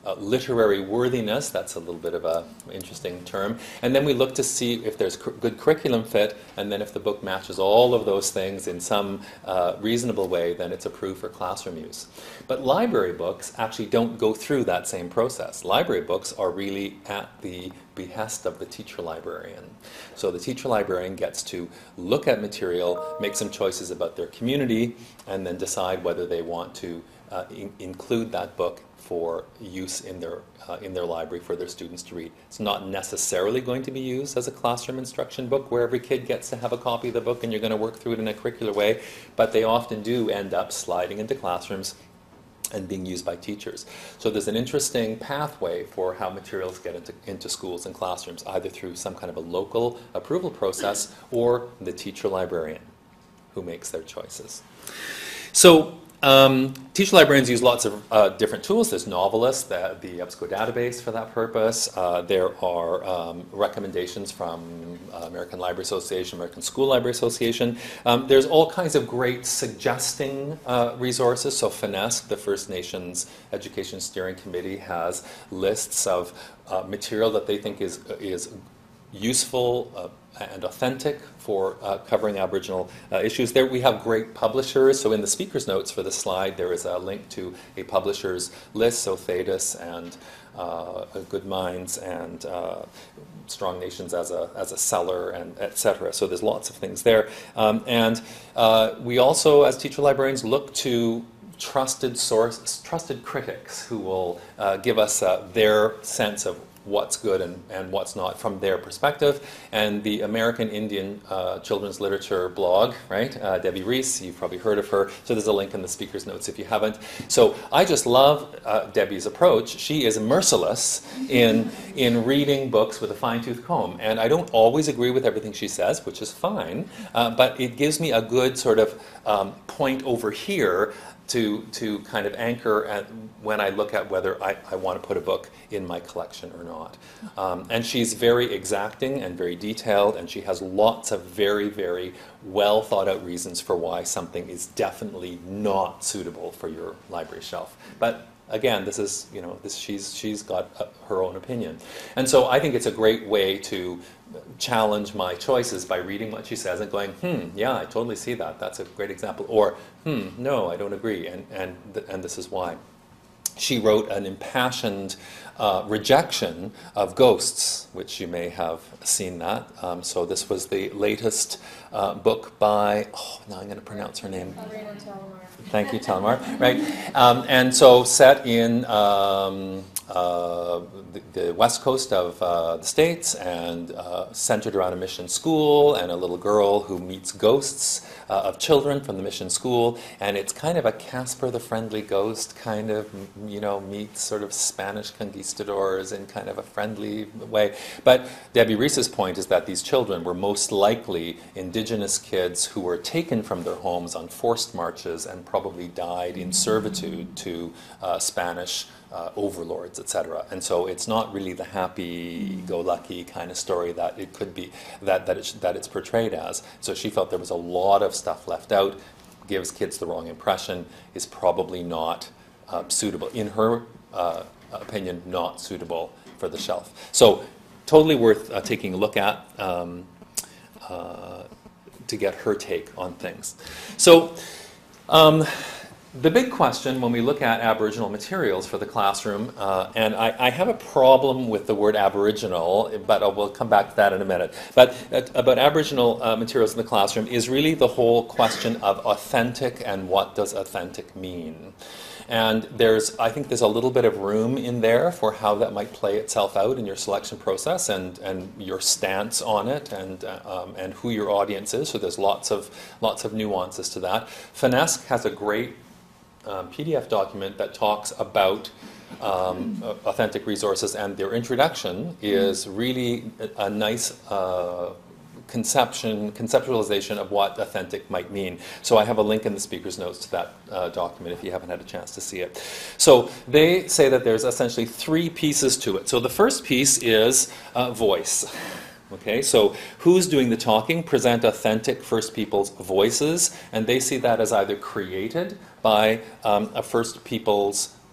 uh, literary worthiness. That's a little bit of a interesting term. And then we look to see if there's cur- good curriculum fit, and then if the book matches all of those things in some uh, reasonable way, then it's approved for classroom use. But library books actually don't go through that same process. Library books are really at the behest of the teacher librarian. So the teacher librarian gets to look at material, make some choices about their community, and then decide whether they want to uh, in- include that book for use in their uh, in their library for their students to read. It's not necessarily going to be used as a classroom instruction book where every kid gets to have a copy of the book and you're going to work through it in a curricular way, but they often do end up sliding into classrooms and being used by teachers. So there's an interesting pathway for how materials get into, into schools and classrooms, either through some kind of a local approval process or the teacher librarian who makes their choices. So um, teacher librarians use lots of uh, different tools. There's Novelists, the, the EBSCO database for that purpose. Uh, there are um, recommendations from uh, American Library Association, American School Library Association. Um, there's all kinds of great suggesting uh, resources. So FNESC, the First Nations Education Steering Committee, has lists of uh, material that they think is, is useful uh, and authentic for uh, covering Aboriginal uh, issues. There we have great publishers. So in the speaker's notes for the slide, there is a link to a publisher's list. So Thetis and uh, Good Minds and uh, Strong Nations as a as a seller, and et cetera. So there's lots of things there. Um, and uh, we also, as teacher librarians, look to trusted source, trusted critics who will uh, give us uh, their sense of what's good and, and what's not from their perspective. And the American Indian uh, Children's Literature blog, right? Uh, Debbie Reese, you've probably heard of her. So there's a link in the speaker's notes if you haven't. So I just love uh, Debbie's approach. She is merciless in, in reading books with a fine-tooth comb. And I don't always agree with everything she says, which is fine, uh, but it gives me a good sort of um, point over here to to kind of anchor at when I look at whether I, I want to put a book in my collection or not. Um, and she's very exacting and very detailed, and she has lots of very, very well thought out reasons for why something is definitely not suitable for your library shelf. But again, this is, you know, this she's she's got uh, her own opinion. And so I think it's a great way to challenge my choices by reading what she says and going, hmm, yeah, I totally see that. That's a great example. Or, hmm, no, I don't agree, and and th- and this is why. She wrote an impassioned uh, rejection of ghosts, which you may have seen that. Um, so this was the latest uh, book by, oh, now I'm going to pronounce her name. Thank you, Talamar. Right, um, and so set in um, uh, the, the west coast of uh, the States, and uh, centered around a mission school and a little girl who meets ghosts uh, of children from the mission school, and it's kind of a Casper the Friendly Ghost kind of, you know, meets sort of Spanish conquistadors in kind of a friendly way. But Debbie Reese's point is that these children were most likely indigenous kids who were taken from their homes on forced marches and probably died in servitude to uh, Spanish uh, overlords, et cetera. And so it's not really the happy-go-lucky kind of story that it could be, that that, it, that it's portrayed as. So she felt there was a lot of stuff left out, gives kids the wrong impression, is probably not uh, suitable, in her uh, opinion, not suitable for the shelf. So totally worth uh, taking a look at um, uh, to get her take on things. So um, the big question when we look at Aboriginal materials for the classroom, uh, and I, I have a problem with the word Aboriginal, but uh, we'll come back to that in a minute. But uh, about Aboriginal uh, materials in the classroom is really the whole question of authentic and what does authentic mean. And there's, I think there's a little bit of room in there for how that might play itself out in your selection process and, and your stance on it, and uh, um, and who your audience is. So there's lots of lots of nuances to that. FNESC has a great um, P D F document that talks about um, authentic resources, and their introduction is really a, a nice Uh, conception, conceptualization of what authentic might mean. So I have a link in the speaker's notes to that uh, document if you haven't had a chance to see it. So they say that there's essentially three pieces to it. So the first piece is uh, voice. Okay, so who's doing the talking? Present authentic First Peoples voices, and they see that as either created by um, a First Peoples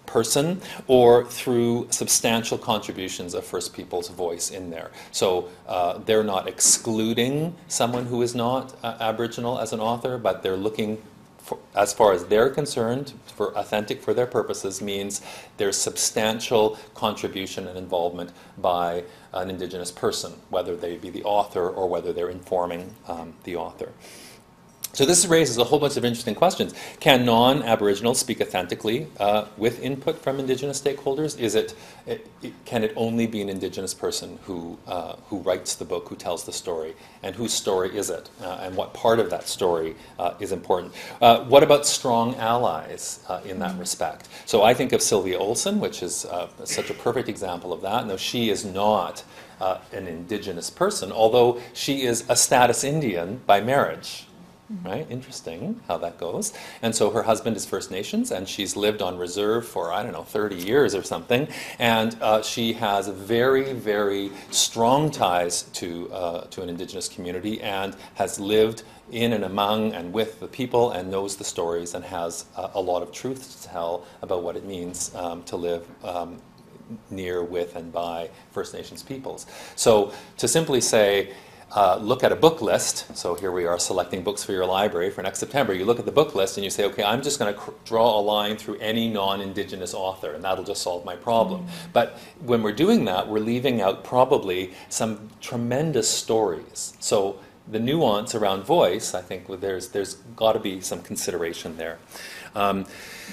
person or through substantial contributions of First Peoples voice in there. So uh, they're not excluding someone who is not uh, Aboriginal as an author, but they're looking, for, as far as they're concerned, for authentic for their purposes means there's substantial contribution and involvement by an Indigenous person, whether they be the author or whether they're informing um, the author. So this raises a whole bunch of interesting questions. Can non-Aboriginals speak authentically uh, with input from Indigenous stakeholders? Is it, it, it, can it only be an Indigenous person who, uh, who writes the book, who tells the story? And whose story is it? Uh, and what part of that story uh, is important? Uh, what about strong allies uh, in that respect? So I think of Sylvia Olsen, which is uh, such a perfect example of that. Now, she is not uh, an Indigenous person, although she is a status Indian by marriage. Right? Interesting how that goes. And so her husband is First Nations, and she's lived on reserve for, I don't know, thirty years or something. And uh, she has very, very strong ties to, uh, to an Indigenous community and has lived in and among and with the people and knows the stories and has uh, a lot of truth to tell about what it means um, to live um, near, with, and by First Nations peoples. So to simply say, Uh, look at a book list. So here we are selecting books for your library for next September. You look at the book list and you say, okay, I'm just going to cr- draw a line through any non-Indigenous author, and that'll just solve my problem. Mm-hmm. But when we're doing that, we're leaving out probably some tremendous stories. So the nuance around voice, I think there's there's got to be some consideration there. Um,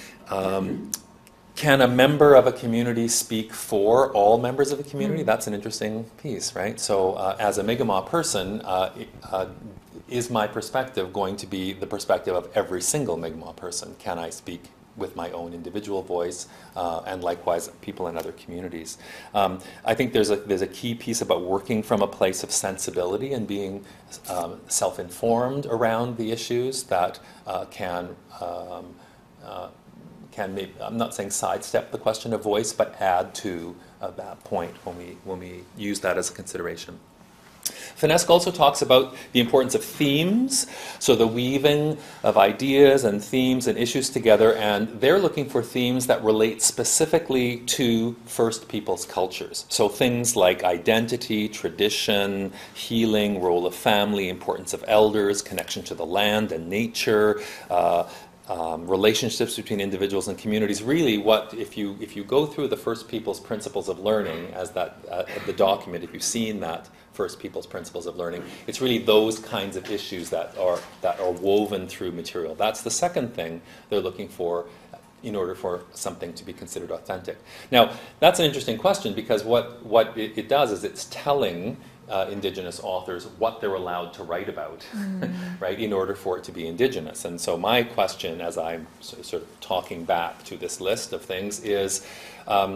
um, Can a member of a community speak for all members of the community? Mm. That's an interesting piece, right? So uh, as a Mi'kmaq person, uh, uh, is my perspective going to be the perspective of every single Mi'kmaq person? Can I speak with my own individual voice, uh, and likewise people in other communities? Um, I think there's a, there's a key piece about working from a place of sensibility and being um, self-informed around the issues that uh, can um, uh, can maybe, I'm not saying sidestep the question of voice, but add to uh, that point when we when we use that as a consideration. Finesque also talks about the importance of themes, so the weaving of ideas and themes and issues together, and they're looking for themes that relate specifically to First Peoples cultures. So things like identity, tradition, healing, role of family, importance of elders, connection to the land and nature, uh, Um, relationships between individuals and communities. Really, what if you if you go through the First Peoples Principles of Learning as that uh, the document, if you've seen that First Peoples Principles of Learning, it's really those kinds of issues that are that are woven through material. That's the second thing they're looking for in order for something to be considered authentic. Now, that's an interesting question, because what what it, it does is it's telling Uh, Indigenous authors what they're allowed to write about, mm. right, in order for it to be Indigenous. And so my question, as I'm sort of talking back to this list of things, is, um,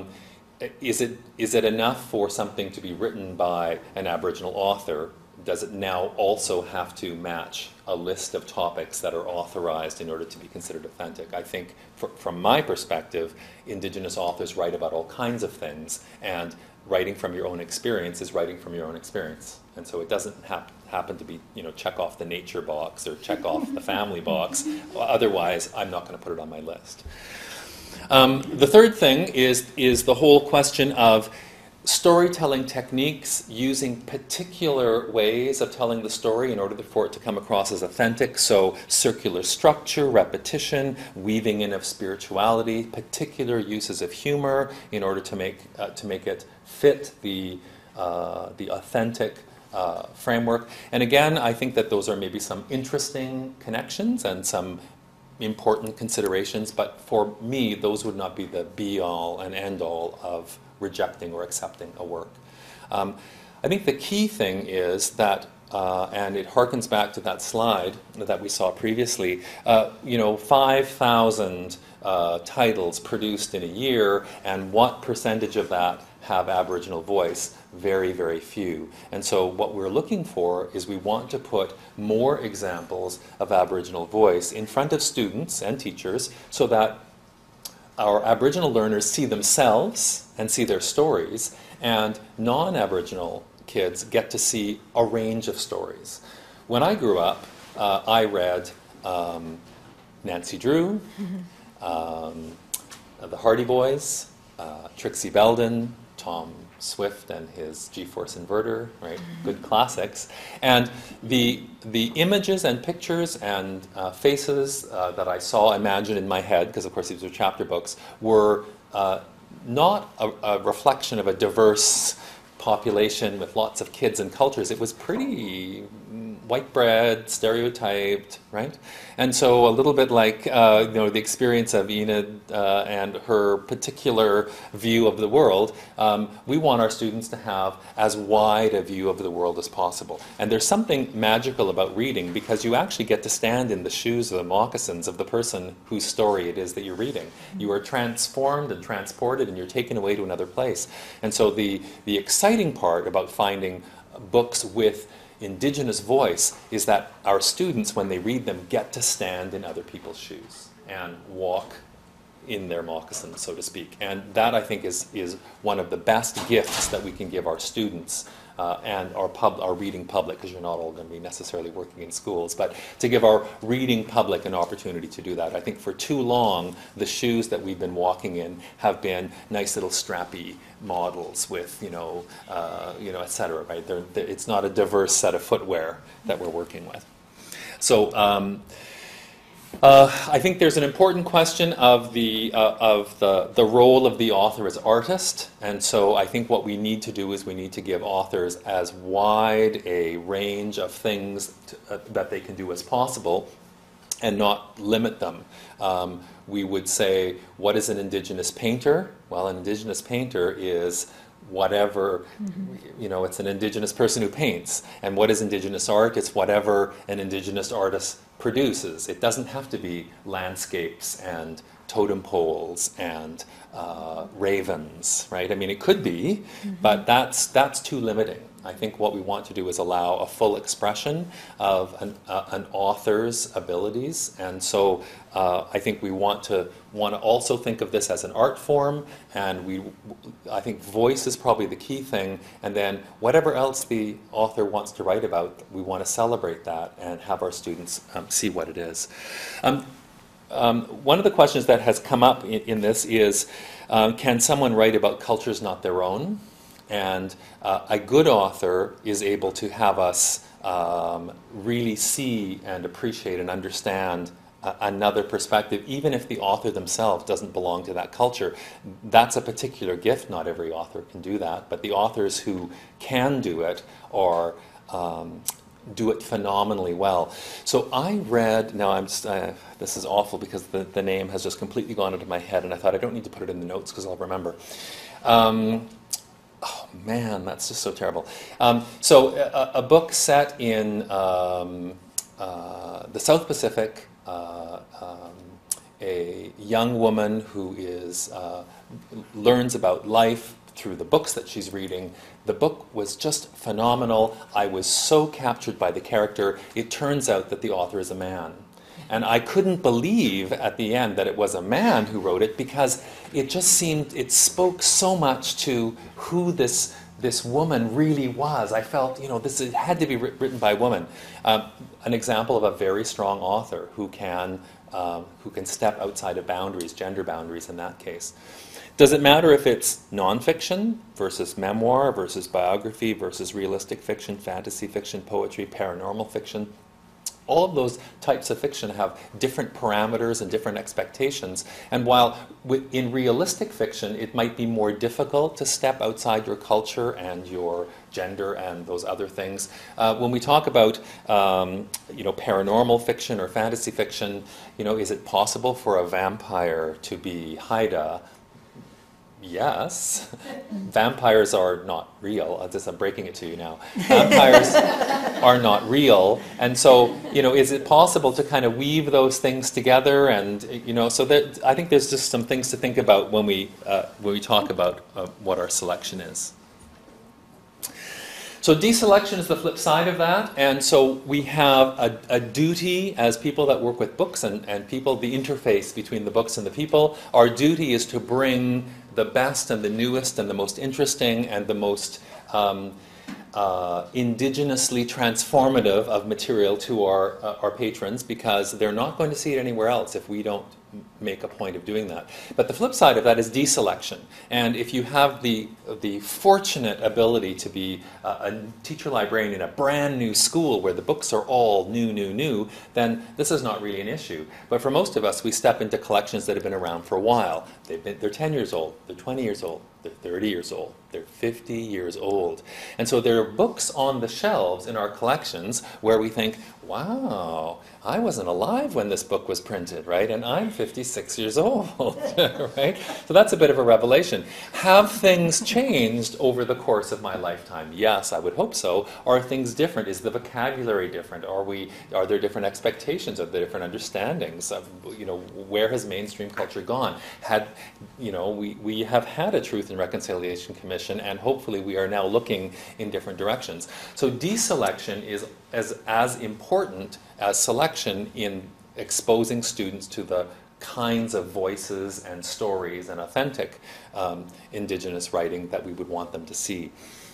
is it is it enough for something to be written by an Aboriginal author? Does it now also have to match a list of topics that are authorized in order to be considered authentic? I think, for, from my perspective, Indigenous authors write about all kinds of things, and writing from your own experience is writing from your own experience. And so it doesn't hap- happen to be, you know, check off the nature box or check off the family box. Otherwise, I'm not going to put it on my list. Um, the third thing is, is the whole question of storytelling techniques, using particular ways of telling the story in order for it to come across as authentic. So circular structure, repetition, weaving in of spirituality, particular uses of humor in order to make uh, to make it fit the uh, the authentic uh, framework. And again, I think that those are maybe some interesting connections and some important considerations, but for me, those would not be the be-all and end-all of rejecting or accepting a work. Um, I think the key thing is that, uh, and it harkens back to that slide that we saw previously, uh, you know, five thousand uh, titles produced in a year, and what percentage of that have Aboriginal voice? Very, very few. And so what we're looking for is we want to put more examples of Aboriginal voice in front of students and teachers so that our Aboriginal learners see themselves and see their stories, and non-Aboriginal kids get to see a range of stories. When I grew up, uh, I read um, Nancy Drew, mm-hmm. um, uh, the Hardy Boys, uh, Trixie Belden, Tom Swift and his G-force inverter, right? Good classics. And the the images and pictures and uh, faces uh, that I saw imagined in my head, because of course these were chapter books, were uh, not a, a reflection of a diverse population with lots of kids and cultures. It was pretty white bread, stereotyped, right? And so a little bit like uh, you know the experience of Enid uh, and her particular view of the world, um, we want our students to have as wide a view of the world as possible. And there's something magical about reading, because you actually get to stand in the shoes or the moccasins of the person whose story it is that you're reading. You are transformed and transported, and you're taken away to another place. And so the, the exciting part about finding books with Indigenous voice is that our students, when they read them, get to stand in other people's shoes and walk in their moccasins, so to speak. And that, I think, is, is one of the best gifts that we can give our students uh, and our, pub, our reading public, because you're not all going to be necessarily working in schools, but to give our reading public an opportunity to do that. I think for too long, the shoes that we've been walking in have been nice little strappy models with, you know, uh, you know, et cetera, right? They're, they're, it's not a diverse set of footwear that we're working with. So um, uh, I think there's an important question of the uh, of the the role of the author as artist, and so I think what we need to do is we need to give authors as wide a range of things to, uh, that they can do as possible, and not limit them. Um, we would say, what is an Indigenous painter? Well, an Indigenous painter is whatever, mm-hmm. you know, it's an Indigenous person who paints. And what is Indigenous art? It's whatever an Indigenous artist produces. It doesn't have to be landscapes and totem poles and uh, ravens, right? I mean, it could be, mm-hmm. but that's that's too limiting. I think what we want to do is allow a full expression of an, uh, an author's abilities, and so uh, I think we want to want to also think of this as an art form, and we, I think voice is probably the key thing, and then whatever else the author wants to write about, we want to celebrate that and have our students um, see what it is. Um, um, one of the questions that has come up in, in this is, um, can someone write about cultures not their own? And uh, a good author is able to have us um, really see and appreciate and understand uh, another perspective, even if the author themselves doesn't belong to that culture. That's a particular gift. Not every author can do that, but the authors who can do it are um, do it phenomenally well. So I read, now I'm just, uh, this is awful because the, the name has just completely gone into my head, and I thought I don't need to put it in the notes because I'll remember. Um, Oh man, that's just so terrible. Um, so a, a book set in um, uh, the South Pacific, uh, um, a young woman who is uh, learns about life through the books that she's reading. The book was just phenomenal. I was so captured by the character. It turns out that the author is a man. And I couldn't believe at the end that it was a man who wrote it, because it just seemed, it spoke so much to who this this woman really was. I felt, you know, this it had to be written by a woman. Um, an example of a very strong author who can um, who can step outside of boundaries, gender boundaries in that case. Does it matter if it's nonfiction versus memoir versus biography versus realistic fiction, fantasy fiction, poetry, paranormal fiction? All of those types of fiction have different parameters and different expectations. And while in realistic fiction it might be more difficult to step outside your culture and your gender and those other things, uh, when we talk about um, you know, paranormal fiction or fantasy fiction, you know, is it possible for a vampire to be Haida? Yes. Vampires are not real. I'm just I'm breaking it to you now. Vampires are not real. And so, you know, is it possible to kind of weave those things together? And, you know, so that I think there's just some things to think about when we, uh, when we talk about uh, what our selection is. So deselection is the flip side of that, and so we have a, a duty as people that work with books and, and people, the interface between the books and the people. Our duty is to bring the best and the newest and the most interesting and the most um, uh, indigenously transformative of material to our, uh, our patrons, because they're not going to see it anywhere else if we don't make a point of doing that. But the flip side of that is deselection. And if you have the, the fortunate ability to be a, a teacher librarian in a brand new school where the books are all new, new, new, then this is not really an issue. But for most of us, we step into collections that have been around for a while. They've been, they're ten years old, they're twenty years old, they're thirty years old, they're fifty years old. And so there are books on the shelves in our collections where we think, wow, I wasn't alive when this book was printed, right? And I'm fifty-six years old, right? So that's a bit of a revelation. Have things changed over the course of my lifetime? Yes, I would hope so. Are things different? Is the vocabulary different? Are we? Are there different expectations? Are there different understandings of, you know, where has mainstream culture gone? Had, you know, we, we have had a Truth and Reconciliation Commission, and hopefully we are now looking in different directions. So deselection is as, as important as selection in exposing students to the kinds of voices and stories and authentic um, Indigenous writing that we would want them to see.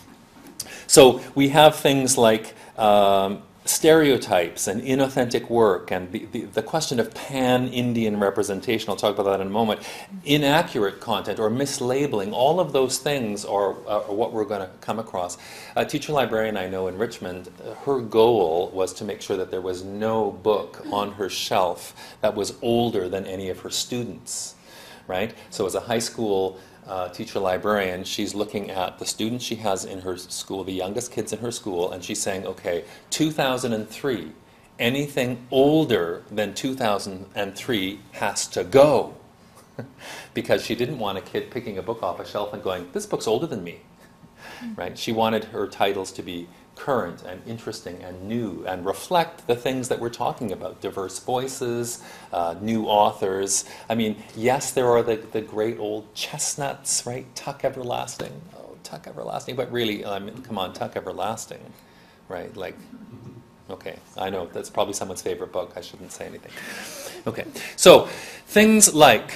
So we have things like um, stereotypes and inauthentic work, and the, the, the question of pan-Indian representation, I'll talk about that in a moment, inaccurate content or mislabeling, all of those things are, are what we're going to come across. A teacher librarian I know in Richmond, her goal was to make sure that there was no book on her shelf that was older than any of her students, right? So as a high school Uh, teacher librarian, she's looking at the students she has in her school, the youngest kids in her school, and she's saying, okay, two thousand three, anything older than two thousand three has to go. Because she didn't want a kid picking a book off a shelf and going, this book's older than me, right? She wanted her titles to be current and interesting and new and reflect the things that we're talking about, diverse voices, uh, new authors. I mean, yes, there are the, the great old chestnuts, right? Tuck Everlasting. Oh, Tuck Everlasting. But really, I mean, come on, Tuck Everlasting, right? Like, okay, I know, that's probably someone's favorite book. I shouldn't say anything. Okay, so things like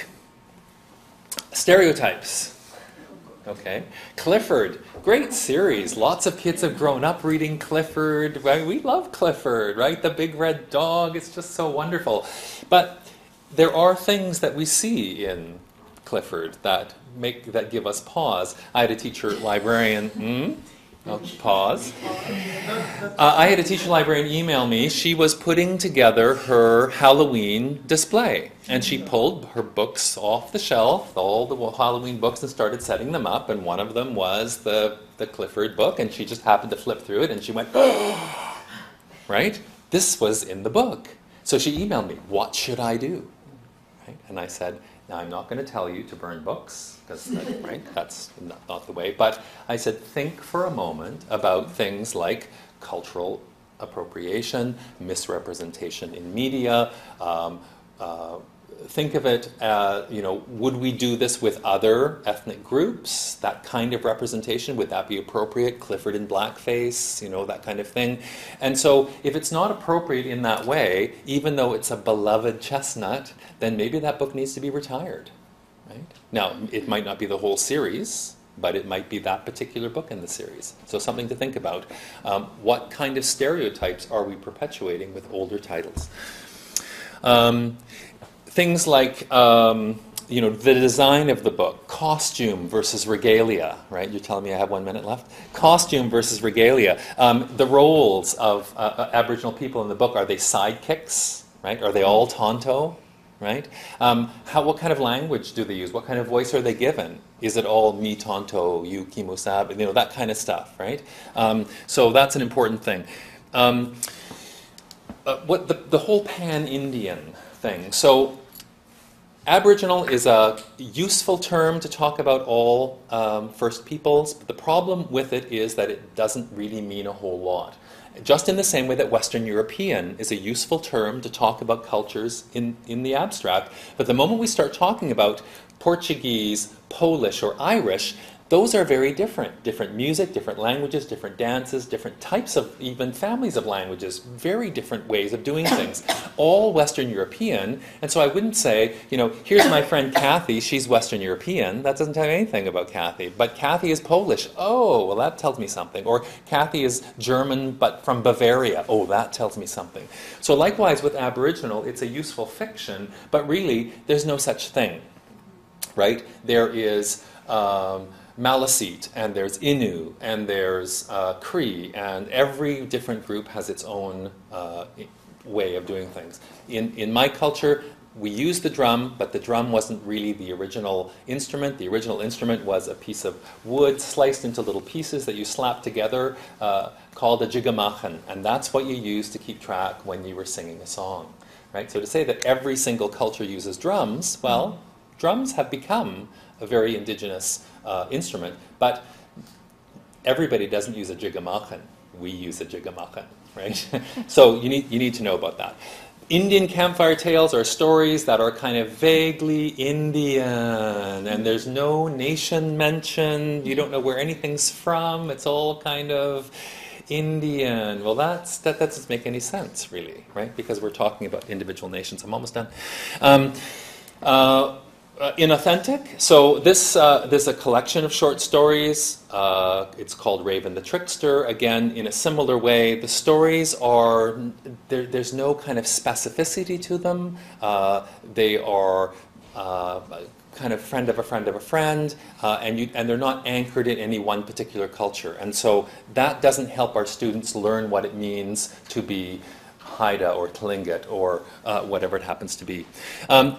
stereotypes. Okay, Clifford, great series. Lots of kids have grown up reading Clifford. Right? We love Clifford, right? The big red dog. It's just so wonderful. But there are things that we see in Clifford that make that give us pause. I had a teacher librarian. Hmm? I'll pause. Uh, I had a teacher librarian email me. She was putting together her Halloween display, and she pulled her books off the shelf, all the Halloween books, and started setting them up, and one of them was the, the Clifford book, and she just happened to flip through it, and she went, oh! Right? This was in the book. So she emailed me, what should I do? Right? And I said, now, I'm not going to tell you to burn books, because that, right, that's not, not the way. But I said, think for a moment about things like cultural appropriation, misrepresentation in media. Um, uh, think of it, uh, you know, would we do this with other ethnic groups? That kind of representation, would that be appropriate? Clifford in blackface, you know, that kind of thing. And so if it's not appropriate in that way, even though it's a beloved chestnut, then maybe that book needs to be retired, right? Now, it might not be the whole series, but it might be that particular book in the series. So something to think about. Um, what kind of stereotypes are we perpetuating with older titles? Um, things like, um, you know, the design of the book, costume versus regalia, right? You're telling me I have one minute left? Costume versus regalia. Um, the roles of uh, Aboriginal people in the book, are they sidekicks, right? Are they all Tonto? Right? Um, how, what kind of language do they use? What kind of voice are they given? Is it all me Tonto, you Kimusab? You know, that kind of stuff, right? Um, so that's an important thing. Um, uh, what the, the whole pan-Indian thing. So Aboriginal is a useful term to talk about all um, First Peoples, but the problem with it is that it doesn't really mean a whole lot. Just in the same way that Western European is a useful term to talk about cultures in, in the abstract, but the moment we start talking about Portuguese, Polish, or Irish, those are very different. Different music, different languages, different dances, different types of, even families of languages, very different ways of doing things. All Western European, and so I wouldn't say, you know, here's my friend Kathy, she's Western European. That doesn't tell you anything about Kathy. But Kathy is Polish. Oh, well, that tells me something. Or Kathy is German, but from Bavaria. Oh, that tells me something. So likewise with Aboriginal, it's a useful fiction, but really, there's no such thing, right? There is Um, Maliseet, and there's Innu, and there's uh, Cree, and every different group has its own uh, way of doing things. In, in my culture, we use the drum, but the drum wasn't really the original instrument. The original instrument was a piece of wood sliced into little pieces that you slap together, uh, called a jigamachen, and that's what you use to keep track when you were singing a song, right? So to say that every single culture uses drums, well, drums have become a very indigenous uh, instrument, but everybody doesn't use a jigamachen. We use a jigamachen, right? So you need, you need to know about that. Indian campfire tales are stories that are kind of vaguely Indian, and there's no nation mentioned. You don't know where anything's from. It's all kind of Indian. Well, that's, that, that doesn't make any sense, really, right? Because we're talking about individual nations. I'm almost done. Um, uh, Uh, inauthentic. So this, uh, there's a collection of short stories. Uh, it's called Raven the Trickster. Again, in a similar way, the stories are, there, there's no kind of specificity to them. Uh, they are uh, kind of friend of a friend of a friend, uh, and, you, and they're not anchored in any one particular culture. And so that doesn't help our students learn what it means to be Haida or Tlingit or uh, whatever it happens to be. Um,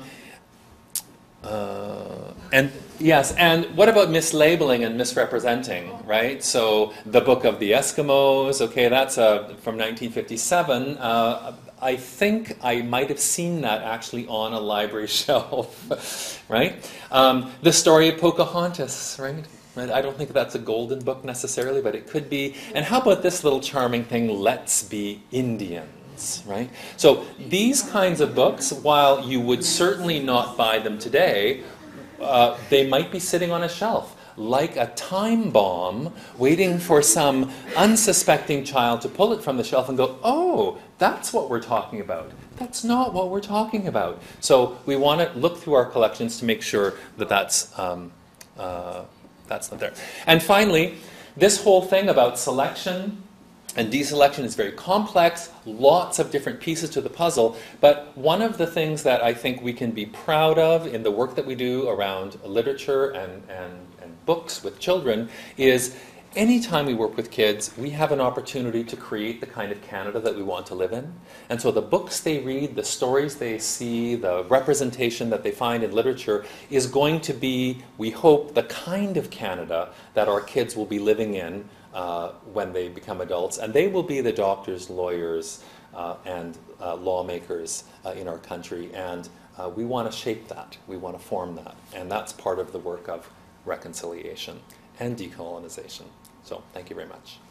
Uh, and yes, and what about mislabeling and misrepresenting, right? So the Book of the Eskimos, okay, that's uh, from nineteen fifty-seven. Uh, I think I might have seen that actually on a library shelf, right? Um, the story of Pocahontas, right? I don't think that's a golden book necessarily, but it could be. And how about this little charming thing, Let's Be Indian? Right? So these kinds of books, while you would certainly not buy them today, uh, they might be sitting on a shelf like a time bomb waiting for some unsuspecting child to pull it from the shelf and go, oh, that's what we're talking about. That's not what we're talking about. So we want to look through our collections to make sure that that's, um, uh, that's not there. And finally, this whole thing about selection and deselection is very complex, lots of different pieces to the puzzle, but one of the things that I think we can be proud of in the work that we do around literature and, and, and books with children is anytime we work with kids, we have an opportunity to create the kind of Canada that we want to live in. And so the books they read, the stories they see, the representation that they find in literature is going to be, we hope, the kind of Canada that our kids will be living in Uh, when they become adults, and they will be the doctors, lawyers, uh, and uh, lawmakers uh, in our country, and uh, we want to shape that, we want to form that, and that's part of the work of reconciliation and decolonization. So, thank you very much.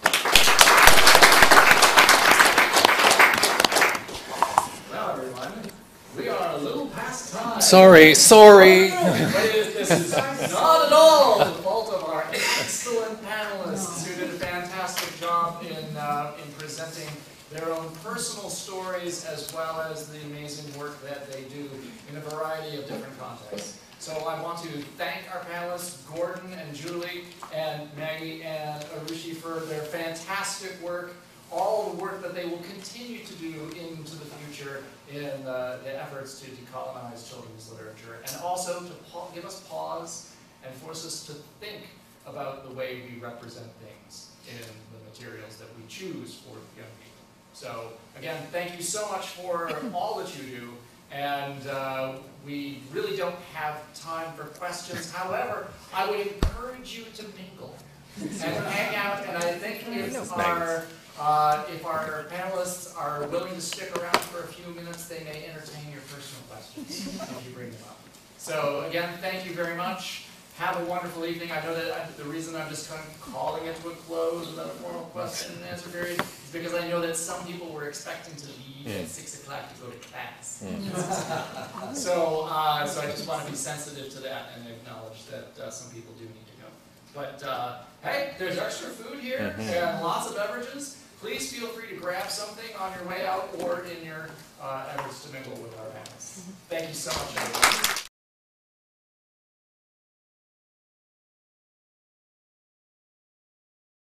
Well, everyone, we are a little past time. Sorry, sorry. But it, this is not at all the fault of our excellent panelists who did a fantastic job in, uh, in presenting their own personal stories as well as the amazing work that they do in a variety of different contexts. So I want to thank our panelists, Gordon and Julie and Maggie and Arushi, for their fantastic work, all the work that they will continue to do into the future in uh, the efforts to decolonize children's literature, and also to give us pause and force us to think about the way we represent things in the materials that we choose for young people. So again, thank you so much for all that you do, and uh, we really don't have time for questions. However, I would encourage you to mingle and hang out, and I think if our Uh, if our panelists are willing to stick around for a few minutes, they may entertain your personal questions if you bring them up. So again, thank you very much. Have a wonderful evening. I know that I, the reason I'm just kind of calling it to a close without a formal question and answer period is because I know that some people were expecting to leave mm. at six o'clock to go to class. Mm. so, uh, so I just want to be sensitive to that and acknowledge that uh, some people do need to go. But uh, hey, there's extra food here and lots of beverages. Please feel free to grab something on your way out or in your uh, efforts to mingle with our panelists. Thank you so much, everyone.